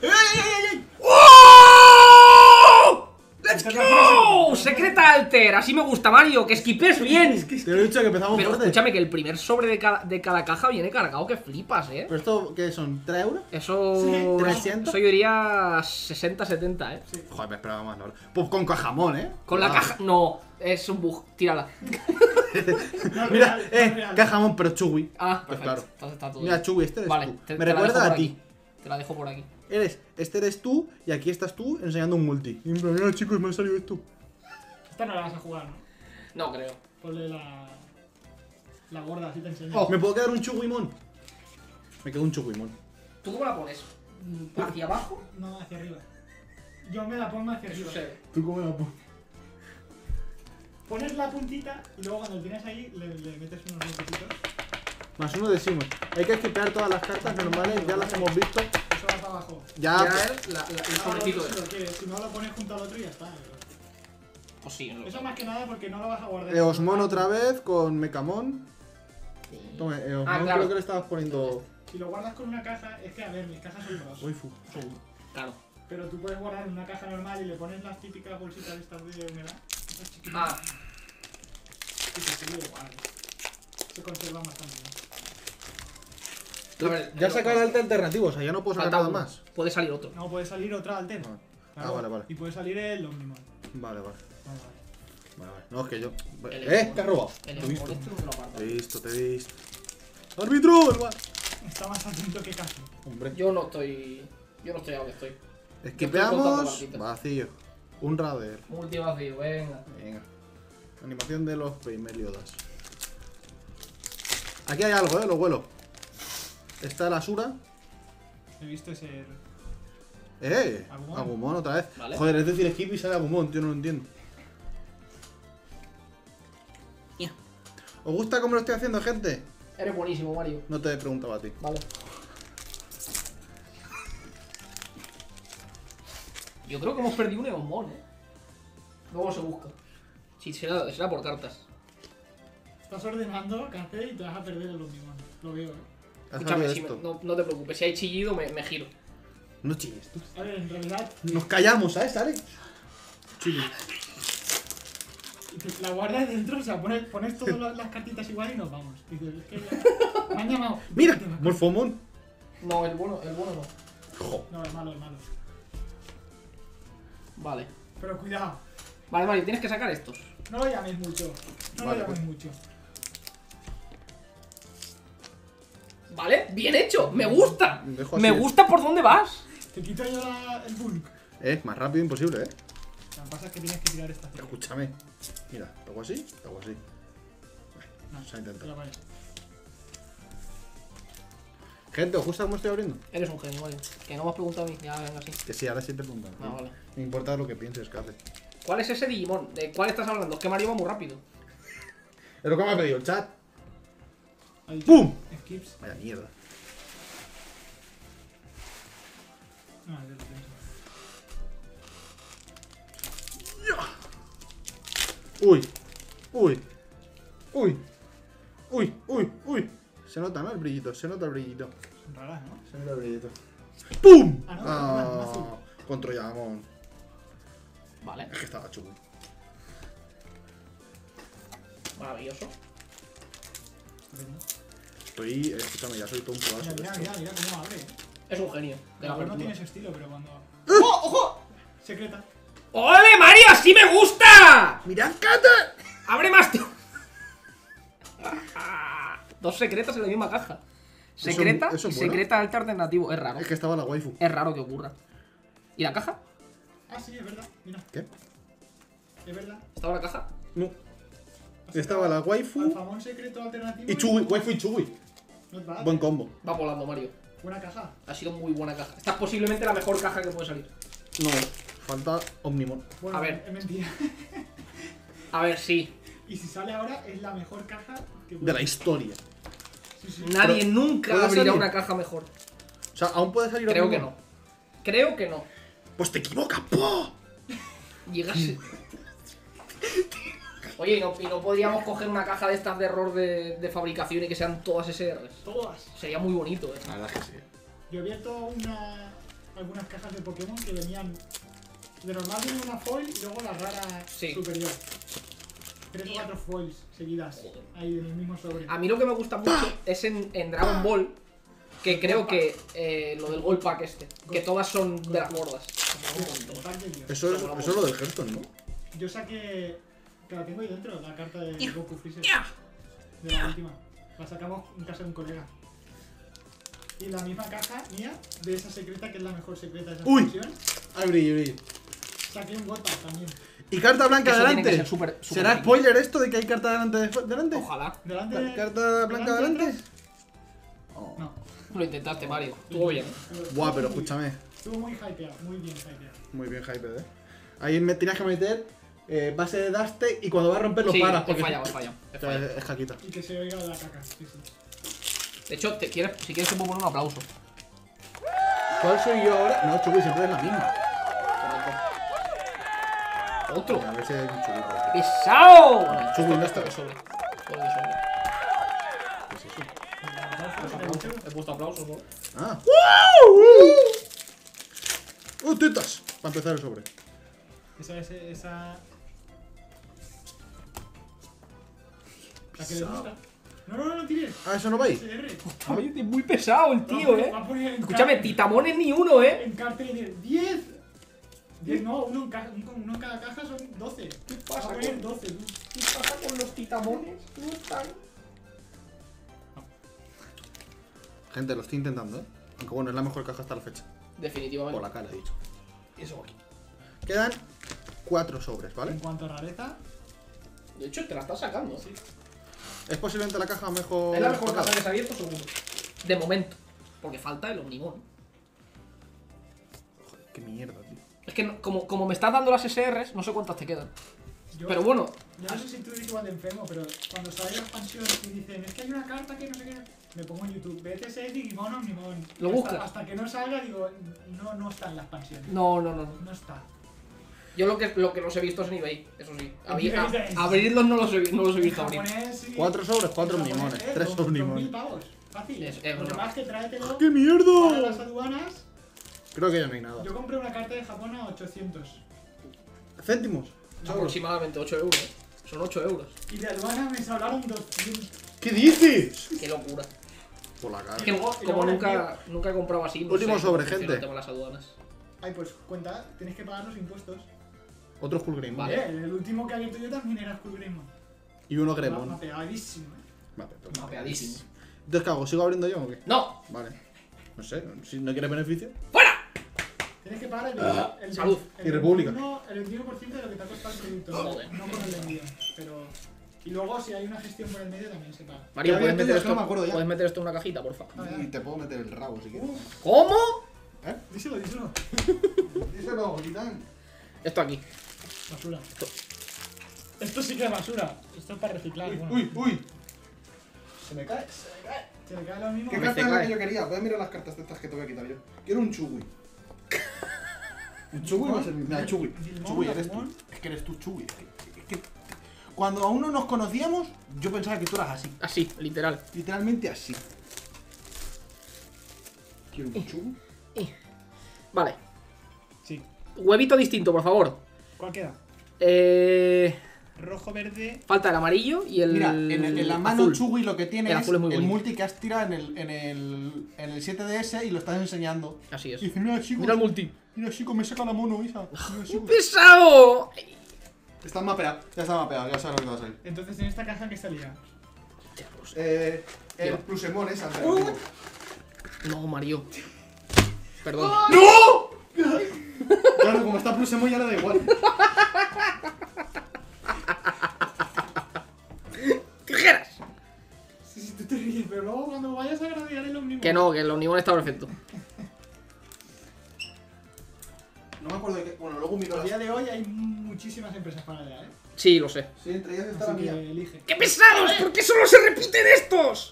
¡Let's go! Secreta Alter, así me gusta, Mario, que esquipes bien. Te lo he dicho que empezamos Pero fuerte. escúchame, que el primer sobre de cada caja viene cargado, que flipas, ¿Pero esto qué son? ¿3 euros? Eso. Sí, 300. Eso yo diría 60-70, Joder, me esperaba más, ¿no? Pues con cajamón, ¿eh? Con la Ah. caja. No, es un bug, tírala. No, Mira, real, no real. Cajamón, pero Chugui. Ah, Pues perfecto. claro. Entonces está todo Mira, bien. Chugui, este eres Vale, tú. te Me la recuerda dejo a por ti. aquí. Te la dejo por aquí. Este eres tú y aquí estás tú enseñando un multi. Y en plan, mira, chicos, me ha salido esto. Esta no la vas a jugar, ¿no? No creo. Ponle la gorda, así te enseño. Oh. ¿Me puedo quedar un Chugimon? Me quedo un Chugimon. ¿Tú cómo la pones? ¿Hacia abajo? No, hacia arriba. Yo me la pongo hacia arriba. ¿Tú cómo la pones? Pones la puntita y luego cuando lo tienes ahí le metes unos golpecitos. Más uno decimos. Hay que esquipear todas las cartas normales, ya las hemos visto. Eso va para abajo. Ya. Ya es el Ah, sobrecito si ese. lo quieres, si no lo pones junto al otro y ya está. Pues sí, no lo Eso más que nada porque no lo vas a guardar. Eosmon otra vez con Mecamon. Toma, Eosmon claro. creo que le estabas poniendo. Si lo guardas con una caja, es que a ver, mis cajas son dos. Waifu. Claro. Pero tú puedes guardar en una caja normal y le pones las típicas bolsitas estas de humedad. Estas chiquititas. Ah, Y te sirve igual. Se conservan bastante bien. a ver. Ya saca el alta alternativo, o sea, ya no puedo sacar Falta nada uno. más. Puede salir otro. No, puede salir otra alterna. Ah, vale, vale. Y puede salir el Omnimon. Vale, vale. Vale, vale. Vale, vale. No, es que yo. El Te has robado. El Te he visto. este no me lo aparta. Te he visto, te he visto. ¡Árbitro! hermano! Está más atento que casi. Hombre. Yo no estoy a donde estoy. contando Esquipeamos. partitas. Vacío. Un Rader. Multi vacío, venga. Venga. Animación de los Primeliodas. Aquí hay algo, lo huelo. Está la Asura. He visto ese. Agumon. Agumon otra vez. Vale. Joder, es decir, skip y sale Agumon, yo no lo entiendo. Ya. ¿Os gusta cómo lo estoy haciendo, gente? Eres buenísimo, Mario. No te he preguntado a ti. Vale. Yo creo que hemos perdido un Eomon, Luego se busca. Sí, será por cartas. Estás ordenando, Café, y te vas a perder el Omnimon. Lo veo, Has Escúchame, sabido si esto. no te preocupes. Si hay chillido, me giro. No chilles tú. A ver, en realidad, Nos callamos, ¿sabes, Alex? Chile. la guardas dentro, o sea, pones todas las cartitas igual y nos vamos. Y dices, es que me han llamado. ¡Mira! Morfomon. No, el bueno no. Jo. No, es malo, es malo. Vale. Pero cuidado, Vale, Mario, tienes que sacar estos. no lo llames mucho. No Vale, lo llames pues. mucho. ¿Vale? ¡Bien hecho! ¡Me gusta! Dejo así. ¡Me gusta por dónde vas! Te quito yo el bulk. Más rápido imposible, Lo que pasa es que tienes que tirar esta cera. Escúchame. Mira, te hago así, te hago así. No, Se ha intentado. pero vale. Gente, ¿os gusta cómo estoy abriendo? Eres un genio, Mario. Que no me has preguntado a mí. Ya, venga, sí. Que sí, ahora sí te preguntan. Ah, vale. No importa lo que pienses, que haces. ¿Cuál es ese Digimon? ¿De cuál estás hablando? Es que Mario va muy rápido. Es lo que me ha pedido el chat. Ahí, ¡Pum! Skips. Vaya mierda. No, yo lo pienso. Uy, uy, uy, uy, uy, uy. Se nota, ¿no? El brillito, se nota el brillito. Son raras, ¿no? Se nota el brillito. ¡Pum! Ah, no, no, azul. Con Troyamon. Vale. Es que estaba chulo. Maravilloso. Escúchame, ya soy todo un pedazo Mira, de mira, esto. mira, mira cómo abre. Es un genio. De la No apertura. tiene ese estilo, pero cuando. ¡Oh, ojo! Secreta. ¡Ole, Mario! ¡Así me gusta! ¡Mirad, Cata! ¡Abre más, tío! Dos secretas en la misma caja. Secreta eso y es bueno. secreta alta alternativo. Es raro. Es que estaba la waifu. Es raro que ocurra. ¿Y la caja? Ah, sí, es verdad. Mira, ¿Qué? es verdad. ¿Estaba la caja? No. Estaba la waifu Alfamón secreto alternativo. y Chugui. Waifu y Chugui. Not bad. Buen combo. Va volando, Mario. Buena caja. Ha sido muy buena caja. Esta es posiblemente la mejor caja que puede salir. No, falta Omnimon. Bueno, A ver. es mentira. A ver, sí. Y si sale ahora, es la mejor caja que De la historia. Sí, sí. Nadie Pero, nunca ¿puede abrirá salir? una caja mejor. O sea, aún puede salir Creo que Omnimon. no. Creo que no. Pues te equivocas, ¡po! Llegas. Oye, ¿y no podríamos coger una caja de estas de error de fabricación y que sean todas SRs? Todas. Sería muy bonito, La verdad es que sí. Yo he abierto algunas cajas de Pokémon que venían. De normal viene una foil y luego la rara Sí. superior. 3 o 4 foils seguidas. Ahí en el mismo sobre. A mí lo que me gusta mucho es en Dragon Ball, que creo que lo del Gold Pack que todas son de las gordas. El pack de Dios. Eso es lo del Hearthstone, ¿no? Yo saqué Que la tengo ahí dentro, la carta de Ya. Goku Freezer. ¡Ya! De la última. La sacamos en casa de un colega. Y la misma caja mía, de esa secreta, que es la mejor secreta de esa Uy. expansión, Ay, brillo, brillo. saqué un gota también. Y carta blanca Eso tiene que delante. ser súper- súper ¿Será rico. spoiler esto de que hay carta delante? Ojalá. Delante. ¿Carta blanca delante? atrás. Oh. No. Lo intentaste, Mario. Estuvo bien. Buah, pero escúchame. Estuvo muy hypeado, muy bien hypeado. Muy bien, Hyped, Ahí me tenías que meter base de daste y cuando va a romper los Sí, paras. he Porque fallado, he fallado. He fallado. es jaquita. Y que se oiga la caca, sí, sí. De hecho, si quieres te puedo poner un aplauso. ¿Cuál soy yo ahora? No, Chubi, siempre es la misma. Otro. A ver si hay un Chubi. ¡Pesado! Bueno, Chubi, ¿dónde está? de sobre. Sobre de sobre. ¿Qué es eso? He puesto aplausos, ¿no? Ah. ¡Tetas! Para empezar el sobre. Esa. La que le gusta. No tires. Ah, ¿eso no va ahí? SR. Ay, es muy pesado el tío, Va a poner en Escúchame, titamones ni uno, En cartel de 10. 10 no, uno en cada caja son 12. ¿Qué Va a pasa poner con, 12. ¿qué pasa con los titamones? No están. Gente, lo estoy intentando, Aunque bueno, es la mejor caja hasta la fecha. Definitivamente. Por la cara, he dicho. Eso aquí. Quedan 4 sobres, En ¿vale? cuanto a rareza, De hecho, te la estás sacando. sí. Es posiblemente la caja mejor. Es la mejor sacada. caja que se ha abierto, seguro. De momento. Porque falta el Omnimon. Joder, qué mierda, tío. Es que como me estás dando las SRs, no sé cuántas te quedan. Yo, Pero bueno, yo no sé si tú eres igual de enfermo, pero cuando sale la expansión y dicen, es que hay una carta que no sé qué, me pongo en YouTube, BTS, Digimon, Omnimon. Lo Y buscas. hasta que no salga, digo, no está en la expansión. no. No está. Yo lo que los he visto es en eBay, eso sí. eBay. Abrirlos no los he visto abrir. Japonés, sí. 4 sobres, 4 En japonés, omnimones. 3 omnimones. 2000 pavos. Fácil. Es Lo que una- pasa es que tráetelo ¡Qué para mierda! las aduanas. Creo que ya no hay nada. Yo compré una carta de Japón a 800. ¿Céntimos? Aproximadamente 8 euros. Son 8 euros. Y de aduana me sobraron 200. ¿Qué dices? Qué locura. Por la cara. Es que luego como le nunca he comprado así, no Último sé cómo sobre, funciona gente. el tema de las aduanas. Ay, pues cuenta, tienes que pagar los impuestos. Otro Skull Greymon. Vale. El último que he abierto yo también era Skull Greymon. Y uno Gremon. Mapeadísimo, Vale, pues Mapeadísimo. Entonces, ¿qué hago? ¿Sigo abriendo yo o qué? ¡No! Vale. No sé, si no quieres beneficio. ¡Fuera! Tienes que pagar el Salud. Y República. El 21% de lo que te ha costado el producto. Joder. No con el envío. Pero. Y luego, si hay una gestión por el medio, también se paga. Mario, Ya ¿puedes había meter, entendido, es que no me acuerdo ya. ¿puedes meter esto en una cajita, porfa? Y te puedo meter el rabo si quieres. ¿Cómo? Díselo. Díselo, Gitán. Esto aquí. Basura. Esto sí que es basura. Esto es para reciclar. bueno. Uy. Se me cae. Se le cae lo mismo. ¿Qué Me carta es la cae. que yo quería? Voy a mirar las cartas de estas que te voy a quitar yo. Quiero un Chugui. Un Chugui va a ser mi. Mira, Chugui. Digimon, Chugui, eres tú. Digimon. Es que eres tú, Chugui. Es que cuando aún no nos conocíamos, yo pensaba que tú eras así. Así, literal. Literalmente así. Quiero un Chugui. Vale. Sí. Huevito distinto, por favor. ¿Cuál queda? Rojo, verde. Falta el amarillo y el Mira, en la mano azul. Chugui lo que tiene El es azul es muy el bonito. multi que has tirado en el 7DS y lo estás enseñando. Así es. Y dice, mira chicos, Mira el multi. mira chicos, me saca la mono esa. Mira, chicos. ¡Pesado! Está mapeado, ya está mapeado, ya sabes lo que va a salir. Entonces, en esta caja, ¿qué salía? El Tío. Plusemon es alternativo. No, Mario. Perdón. ¡No! Claro, como está Plusemon ya le da igual. ¡Tijeras! Sí, tú te ríes, pero luego cuando vayas a gradear el Omnimon. Que no, que el Omnimon está perfecto. No me acuerdo de qué. Bueno, luego miro A las. día de hoy hay muchísimas empresas para gradear, ¿eh? Sí, lo sé. Sí, entre ellas está la Así que mía. elige. ¡Qué pesados! ¿Por qué solo se repiten estos?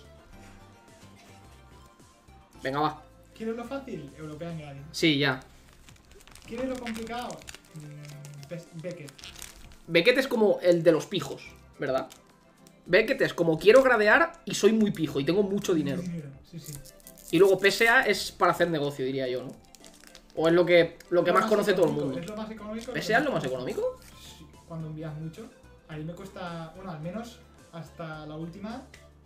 Venga, va. ¿Quieres lo fácil? European Grading. Sí, ya. ¿Quieres lo complicado? Beckett. Beckett es como el de los pijos, ¿verdad? Beckett es como quiero gradear y soy muy pijo y tengo mucho dinero. Sí, sí. Y luego PSA es para hacer negocio, diría yo, ¿no? O es lo que más conoce todo el económico, mundo. Es lo más económico. ¿PSA es lo más económico? Sí, cuando envías mucho. A mí me cuesta, bueno, al menos hasta la última.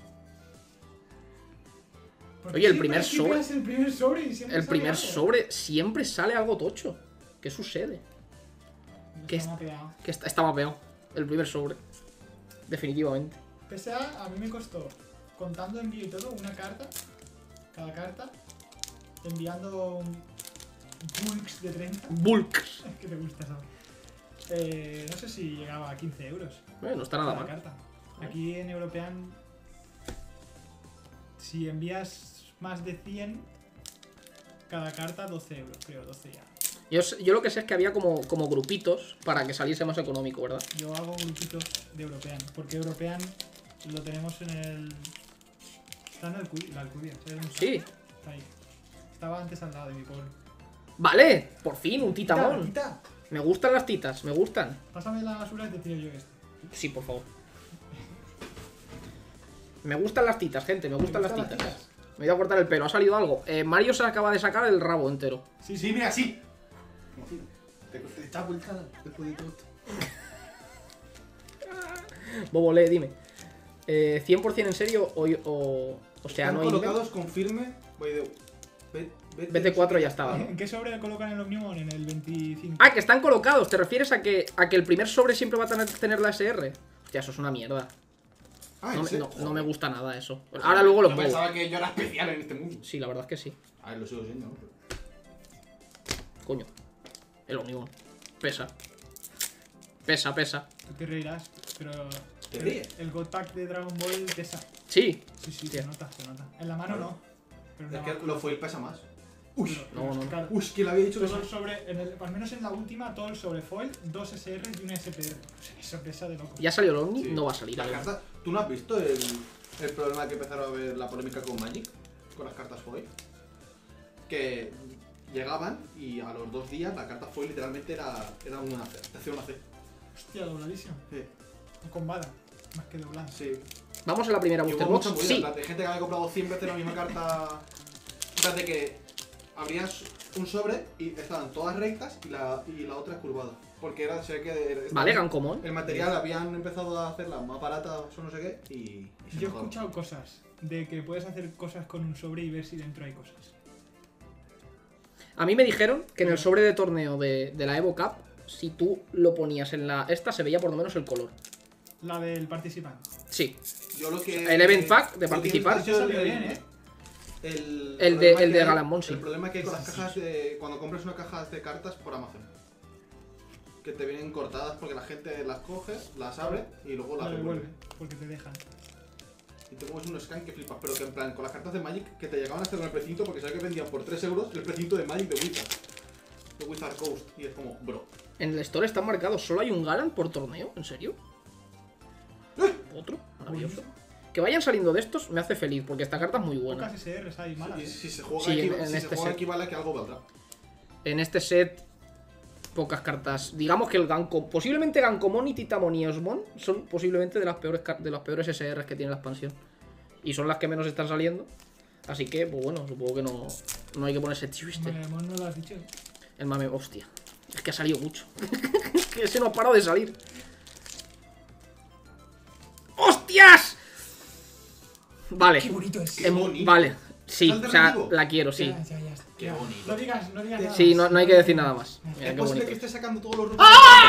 Porque Oye, el siempre primer sobre- quitas el primer sobre y siempre El sale primer algo. sobre siempre sale algo tocho. ¿Qué sucede? No ¿Qué está es? mapeado. Que está mapeado. el primer sobre. Definitivamente. PSA a mí me costó, contando envío y todo, una carta. Cada carta. Enviando bulks de 30. Bulks. ¿Qué te gusta eso? No sé si llegaba a 15 euros. No está nada cada mal. carta. Aquí en European, si envías más de 100, cada carta 12 euros, creo, 12 ya. Yo lo que sé es que había como grupitos para que saliese más económico, ¿verdad? Yo hago grupitos de European, porque European lo tenemos en el... Está en la Alcudia, ¿sabes? Sí. Está ahí. Estaba antes al lado de mi pobre. Vale, por fin, un titamón. Quita. Me gustan las titas, me gustan. Pásame la basura y te tiro yo este. Sí, por favor. Me gustan las titas, gente, me gustan las gustan las titas. titas? Me voy a cortar el pelo, ha salido algo. Mario se acaba de sacar el rabo entero. Sí, sí, mira, sí. Te echas vuelta después de todo esto. Bobole, dime. ¿100% en serio o sea, Están no colocados con firme. Voy de. BT4 ya estaba, ¿no? ¿En qué sobre colocan el Omnimon? En el 25. Ah, que están colocados. ¿Te refieres a que el primer sobre siempre va a tener la SR? Hostia, eso es una mierda. Ah, No me gusta nada eso. Ahora luego lo Yo pongo. pensaba que yo era especial en este mundo. Sí, la verdad es que sí. A ver, lo sigo siendo, ¿no? Coño. El Omnimon. Pesa. Pesa. Tú te reirás, pero... ¿Te ríes? El God Pack de Dragon Ball pesa. Sí. Sí, se Hostia. nota, se nota. En la mano Claro. no. Pero en Es la que mano. lo fue el pesa más. Uy, No. Claro. uy, que le había dicho que Todo el eso. sobre, al menos en la última, todo el sobre foil, 2 SR y una SPR. Pues eso pesa de loco. Ya salió el Omni, Sí. no va a salir. Las a ver. cartas. ¿Tú no has visto el problema que empezaron a ver la polémica con Magic? Con las cartas foil. Que llegaban y a los 2 días la carta foil literalmente era una C. Te hacía una C. Hostia, dobladísimo. Sí. Con bala, más que doblada. Sí. Vamos a la primera Y Booster hubo Box. mucha movida, en Sí. plan de gente que había comprado 100 veces la misma carta. En plan de que abrías un sobre y estaban todas rectas y la otra curvada. Porque se ve que. Vale, Gankomon. El material habían empezado a hacerla más barata o no sé qué y se Yo he notaba. escuchado cosas de que puedes hacer cosas con un sobre y ver si dentro hay cosas. A mí me dijeron que en el sobre de torneo de la Evo Cup, si tú lo ponías en la esta, se veía por lo menos el color. La del participante. Sí. Yo lo que. El event pack de lo que participar. he visto es Salió bien, ¿eh? El de que hay- Galamon, sí. El problema que hay con las cajas de. Cuando compras una caja de cartas por Amazon. Que te vienen cortadas porque la gente las coge, las abre y luego La las devuelve, devuelve. porque te dejan. Y te comes un scan que flipas. Pero que en plan, con las cartas de Magic que te llegaban hasta con el precinto porque sabes que vendían por 3 euros el precinto de Magic de Wizard. De Wizard Coast. Y es como, bro. En el store están marcados, solo hay un Galan por torneo, ¿en serio? Otro, maravilloso. Que vayan saliendo de estos me hace feliz, porque esta carta es muy buena. Pocas SRs hay malas. Y si se juega, Sí, aquí, en si este se juega set. equivale a que algo valdrá. En este set, pocas cartas. Digamos que el Ganko, posiblemente Gankomon y Titamon y Osmon son posiblemente de las peores SRs que tiene la expansión. Y son las que menos están saliendo. Así que, pues bueno, supongo que no hay que ponerse triste. Mamemon no lo has dicho. El mame, hostia. Es que ha salido mucho. Que ese no ha parado de salir. ¡Hostias! Vale. Qué bonito es. Qué bonito. Vale. Sí, ¿Es o sea, alternativo? la quiero, sí. Ya. Qué Ya. bonito. No digas nada. Sí, más. no hay que decir nada más. Mira, Es qué posible bonito. que esté sacando todos los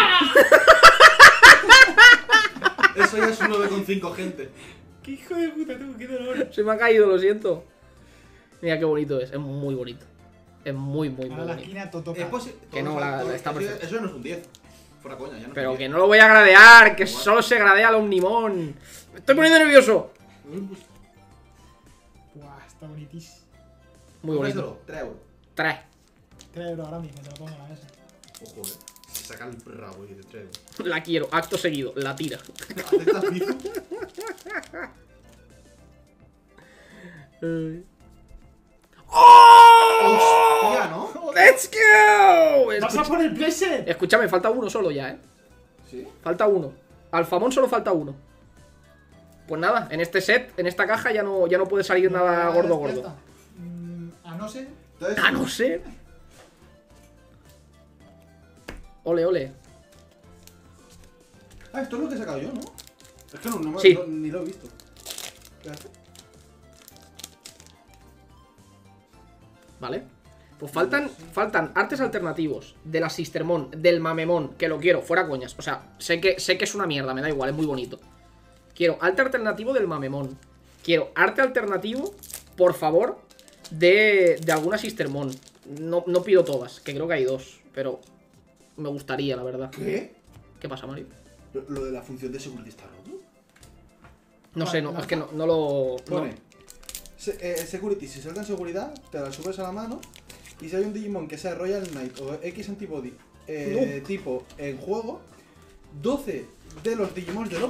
Eso ya es un 9,5, gente. Qué hijo de puta tú, qué dolor. Se me ha caído, lo siento. Mira qué bonito es muy bonito. Es muy Ahora la bonito. esquina Totoka. Es posible. Que no, está eso, perfecto. eso no es un 10. Fuera coña, ya no es Pero un que 10. no lo voy a gradear, que solo se gradea al Omnimon. Me estoy poniendo nervioso. Buah, está bonitísimo. Muy bonito. Cómpraselo, 3 euros. 3. 3 euros ahora mismo, te lo pongo en la mesa. Ojo, se saca el rabo y dice 3 euros. La quiero, acto seguido, la tira. ¿Aceptas bizu? Hostia, ¿no? ¡Let's go! ¡Vas a por el playset! Escúchame, falta uno solo ya, Sí. Falta uno. Alfamón solo falta uno. Pues nada, en este set, en esta caja ya no puede salir nada gordo. A no ser. Entonces, A no ser. Ole, ole. Ah, esto es lo que he sacado yo, ¿no? Es que no Sí. ni lo he visto. ¿Qué hace? Vale. Pues faltan artes alternativos de la Sistermon, del Mamemon, que lo quiero, fuera coñas. O sea, sé que es una mierda, me da igual, es muy bonito. Quiero arte alternativo del Mamemon. Quiero arte alternativo, por favor, de alguna Sistermon. No pido todas, que creo que hay 2, pero me gustaría, la verdad. ¿Qué? ¿Qué pasa, Mario? ¿Lo de la función de seguridad está roto? No sé, es que no lo... Pone, security, si salta en seguridad, te la subes a la mano. Y si hay un Digimon que sea Royal Knight o X Antibody tipo en juego, 12 de los Digimons del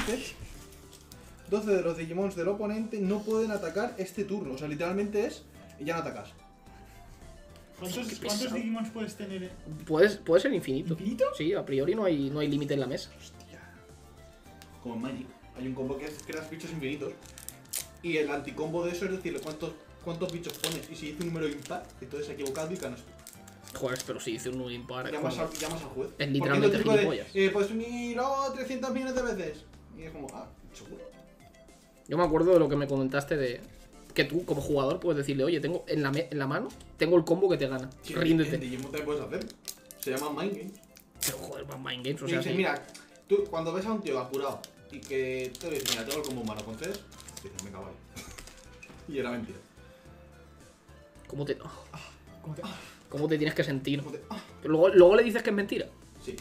oponente no pueden atacar este turno. O sea, literalmente es, ya no atacas. ¿Cuántos Digimons puedes tener? Puede ser infinito. ¿Infinito? Sí, a priori no hay límite en la mesa. Hostia. Como en Magic. Hay un combo que creas bichos infinitos. Y el anticombo de eso es decirle cuántos bichos pones. Y si dice un número impar, entonces se ha equivocado y ganas tú. Joder, pero si dice un número impar. Llamas al juez. Es literalmente Porque gilipollas. pues miro 300 millones de veces. Y es como, seguro. Yo me acuerdo de lo que me comentaste de que tú, como jugador, puedes decirle, oye, tengo en la mano, tengo el combo que te gana. Sí, Ríndete. En Digimon también puedes hacer. Se llama Mind Games. Pero joder, más Mind Games, o Y sea, dice, sí. mira, tú cuando ves a un tío apurado y que te dice, mira, tengo el combo humano con 3, dices, venga, vale. Y era mentira. ¿Cómo te ¿Cómo te- tienes que sentir? Como de, Pero luego le dices que es mentira. sí.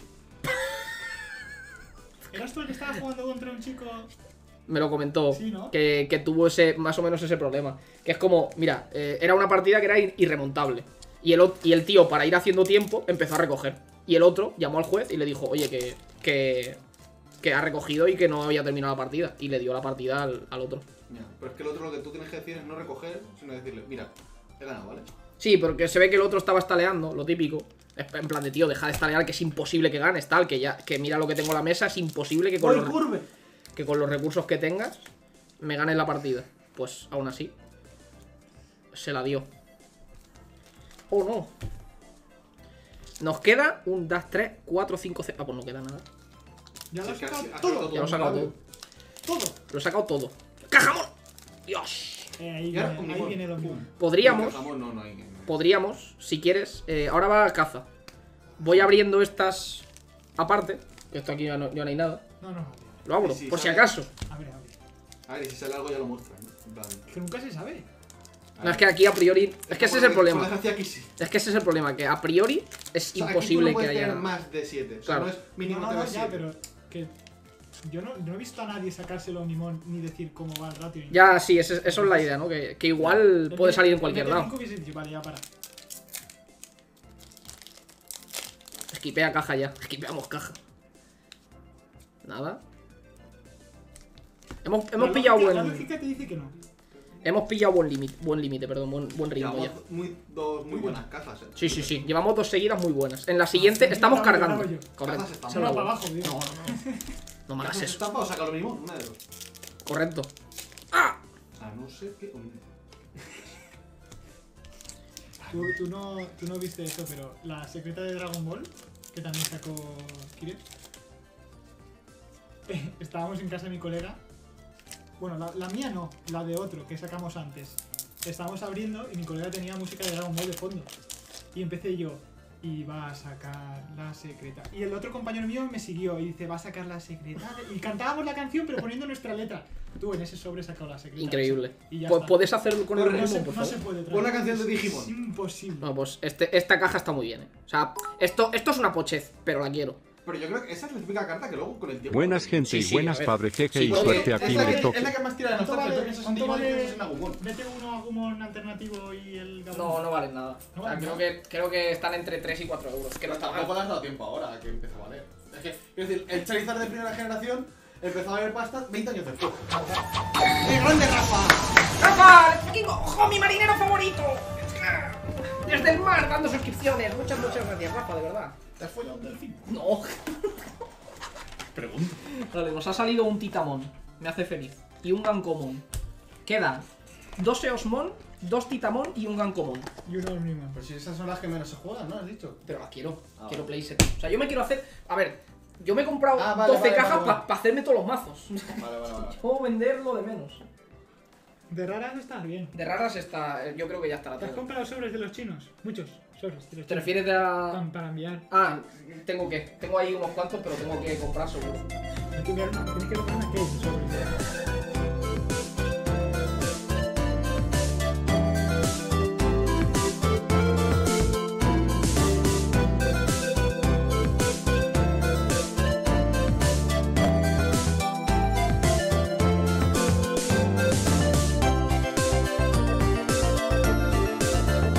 ¿Eras tú el que estaba jugando contra un chico? Me lo comentó, Sí, ¿no? que tuvo más o menos ese problema. Que es como, mira, era una partida que era irremontable. Y el tío, para ir haciendo tiempo, empezó a recoger. Y el otro llamó al juez y le dijo, oye, que ha recogido y que no había terminado la partida. Y le dio la partida al otro. Mira, pero es que el otro lo que tú tienes que decir es no recoger, sino decirle, mira, he ganado, ¿vale? Sí, porque se ve que el otro estaba estaleando, lo típico. En plan de, tío, deja de estalear, que es imposible que ganes, tal. Que mira lo que tengo en la mesa, es imposible que con los recursos que tengas me ganes la partida. Pues aún así se la dio. Oh, no. Nos queda un dash 3, 4, 5, 6. Ah, pues no queda nada. Ya lo has Sí, sacado has todo. Ya lo he sacado todo. Todo. Lo he sacado todo. ¡Cajamón! ¡Dios! Ahí Y ahora viene, ahí Omnimon. viene lo mismo. Podríamos, si quieres. Ahora va a caza. Voy abriendo estas aparte. Que esto aquí ya no hay nada. No. Lo abro, Sí, sí, por si sale. acaso. A ver. A ver, y si sale algo ya lo muestran, ¿no? En plan, Que nunca se sabe. No, es que aquí a priori. Es que ese es el problema. Con la gracia aquí sí. Es que ese es el problema. Que a priori es O sea, imposible aquí tú no que puedes haya. tener más de 7. O sea, Claro. no es mínimo No, tener ya, 7. pero que yo no he visto a nadie sacárselo a Omnimon ni decir cómo va el ratio. ni Ya, sí, eso es la idea, ¿no? Que igual nada. puede salir en cualquier El lado. 5 hubiese dicho, vale, ya para. Esquipea caja ya. Esquipeamos caja. Nada. Hemos pillado La buen. lógica te dice que no. Hemos pillado buen límite, perdón, buen ritmo ya. Llevamos dos muy buenas cajas, Sí. Llevamos 2 seguidas muy buenas. En la siguiente estamos grabo yo, cargando. grabo yo. Correcto. Cajas estamos. Esa es la No, para buena. abajo, tío. No me hagas eso. ¿Estampa o saca lo mismo? Una de dos. Correcto. ¡Ah! A no ser que. Tú no viste esto, pero la secreta de Dragon Ball, que también sacó Kiret. Estábamos en casa de mi colega. Bueno, la mía no, la de otro, que sacamos antes. Estábamos abriendo y mi colega tenía música de Dragon Ball de fondo. Y empecé yo, y va a sacar la secreta. Y el otro compañero mío me siguió y dice, va a sacar la secreta. Y cantábamos la canción, pero poniendo nuestra letra. Tú en ese sobre he sacado la secreta. Increíble. Y ya Pues está. puedes hacerlo con el Corre, No Digimon, se, por no se favor. puede traer. Pon la canción de Es Digimon. imposible. No, pues esta caja está muy bien, O sea, esto es una pochez, pero la quiero. Pero yo creo que esa es la típica carta que luego con el tiempo. Buenas gente Sí, y sí, buenas a ver. padre jeje Sí, y porque suerte a es quien la le que- toque. Es la que más tira de ¿Cuánto nostalgia. Tú vale, piensas en cuánto Digimon y vale piensas en Agumon. vete uno Agumon alternativo y el Gabumon? No valen nada. No valen nada. Creo que están entre 3 y 4 euros. Que no, tampoco le has dado tiempo ahora a que empiece a valer. Es que, quiero decir, el Charizard de primera generación empezó a valer pasta 20 años después. ¡Qué grande, Rafa! ¡Rafa! ¡Fucking ojo, mi marinero favorito! Desde el mar dando suscripciones. Muchas gracias, Rafa, de verdad. ¿Te has follado un delfín? No. Pregunto. Vale, nos ha salido un Titamon. Me hace feliz. Y un Gankomon. Quedan 2 Eosmon, 2 Titamon y un Gankomon. Y uno Omnimon. Pero si esas son las que menos se juegan, ¿no? Has dicho. Pero la quiero. Ah, Quiero vale. playset. O sea, yo me quiero hacer... A ver, yo me he comprado Ah, vale, 12 vale, cajas vale, para vale. hacerme todos los mazos. Vale. Puedo venderlo de menos. De raras está bien. De raras está. Yo creo que ya estará ¿Te has todo. comprado sobres de los chinos? Muchos sobres de los chinos. ¿Te refieres a.? Para enviar. Ah, tengo ahí unos cuantos, pero tengo que comprar seguro. Tienes que comprar una case de sobres.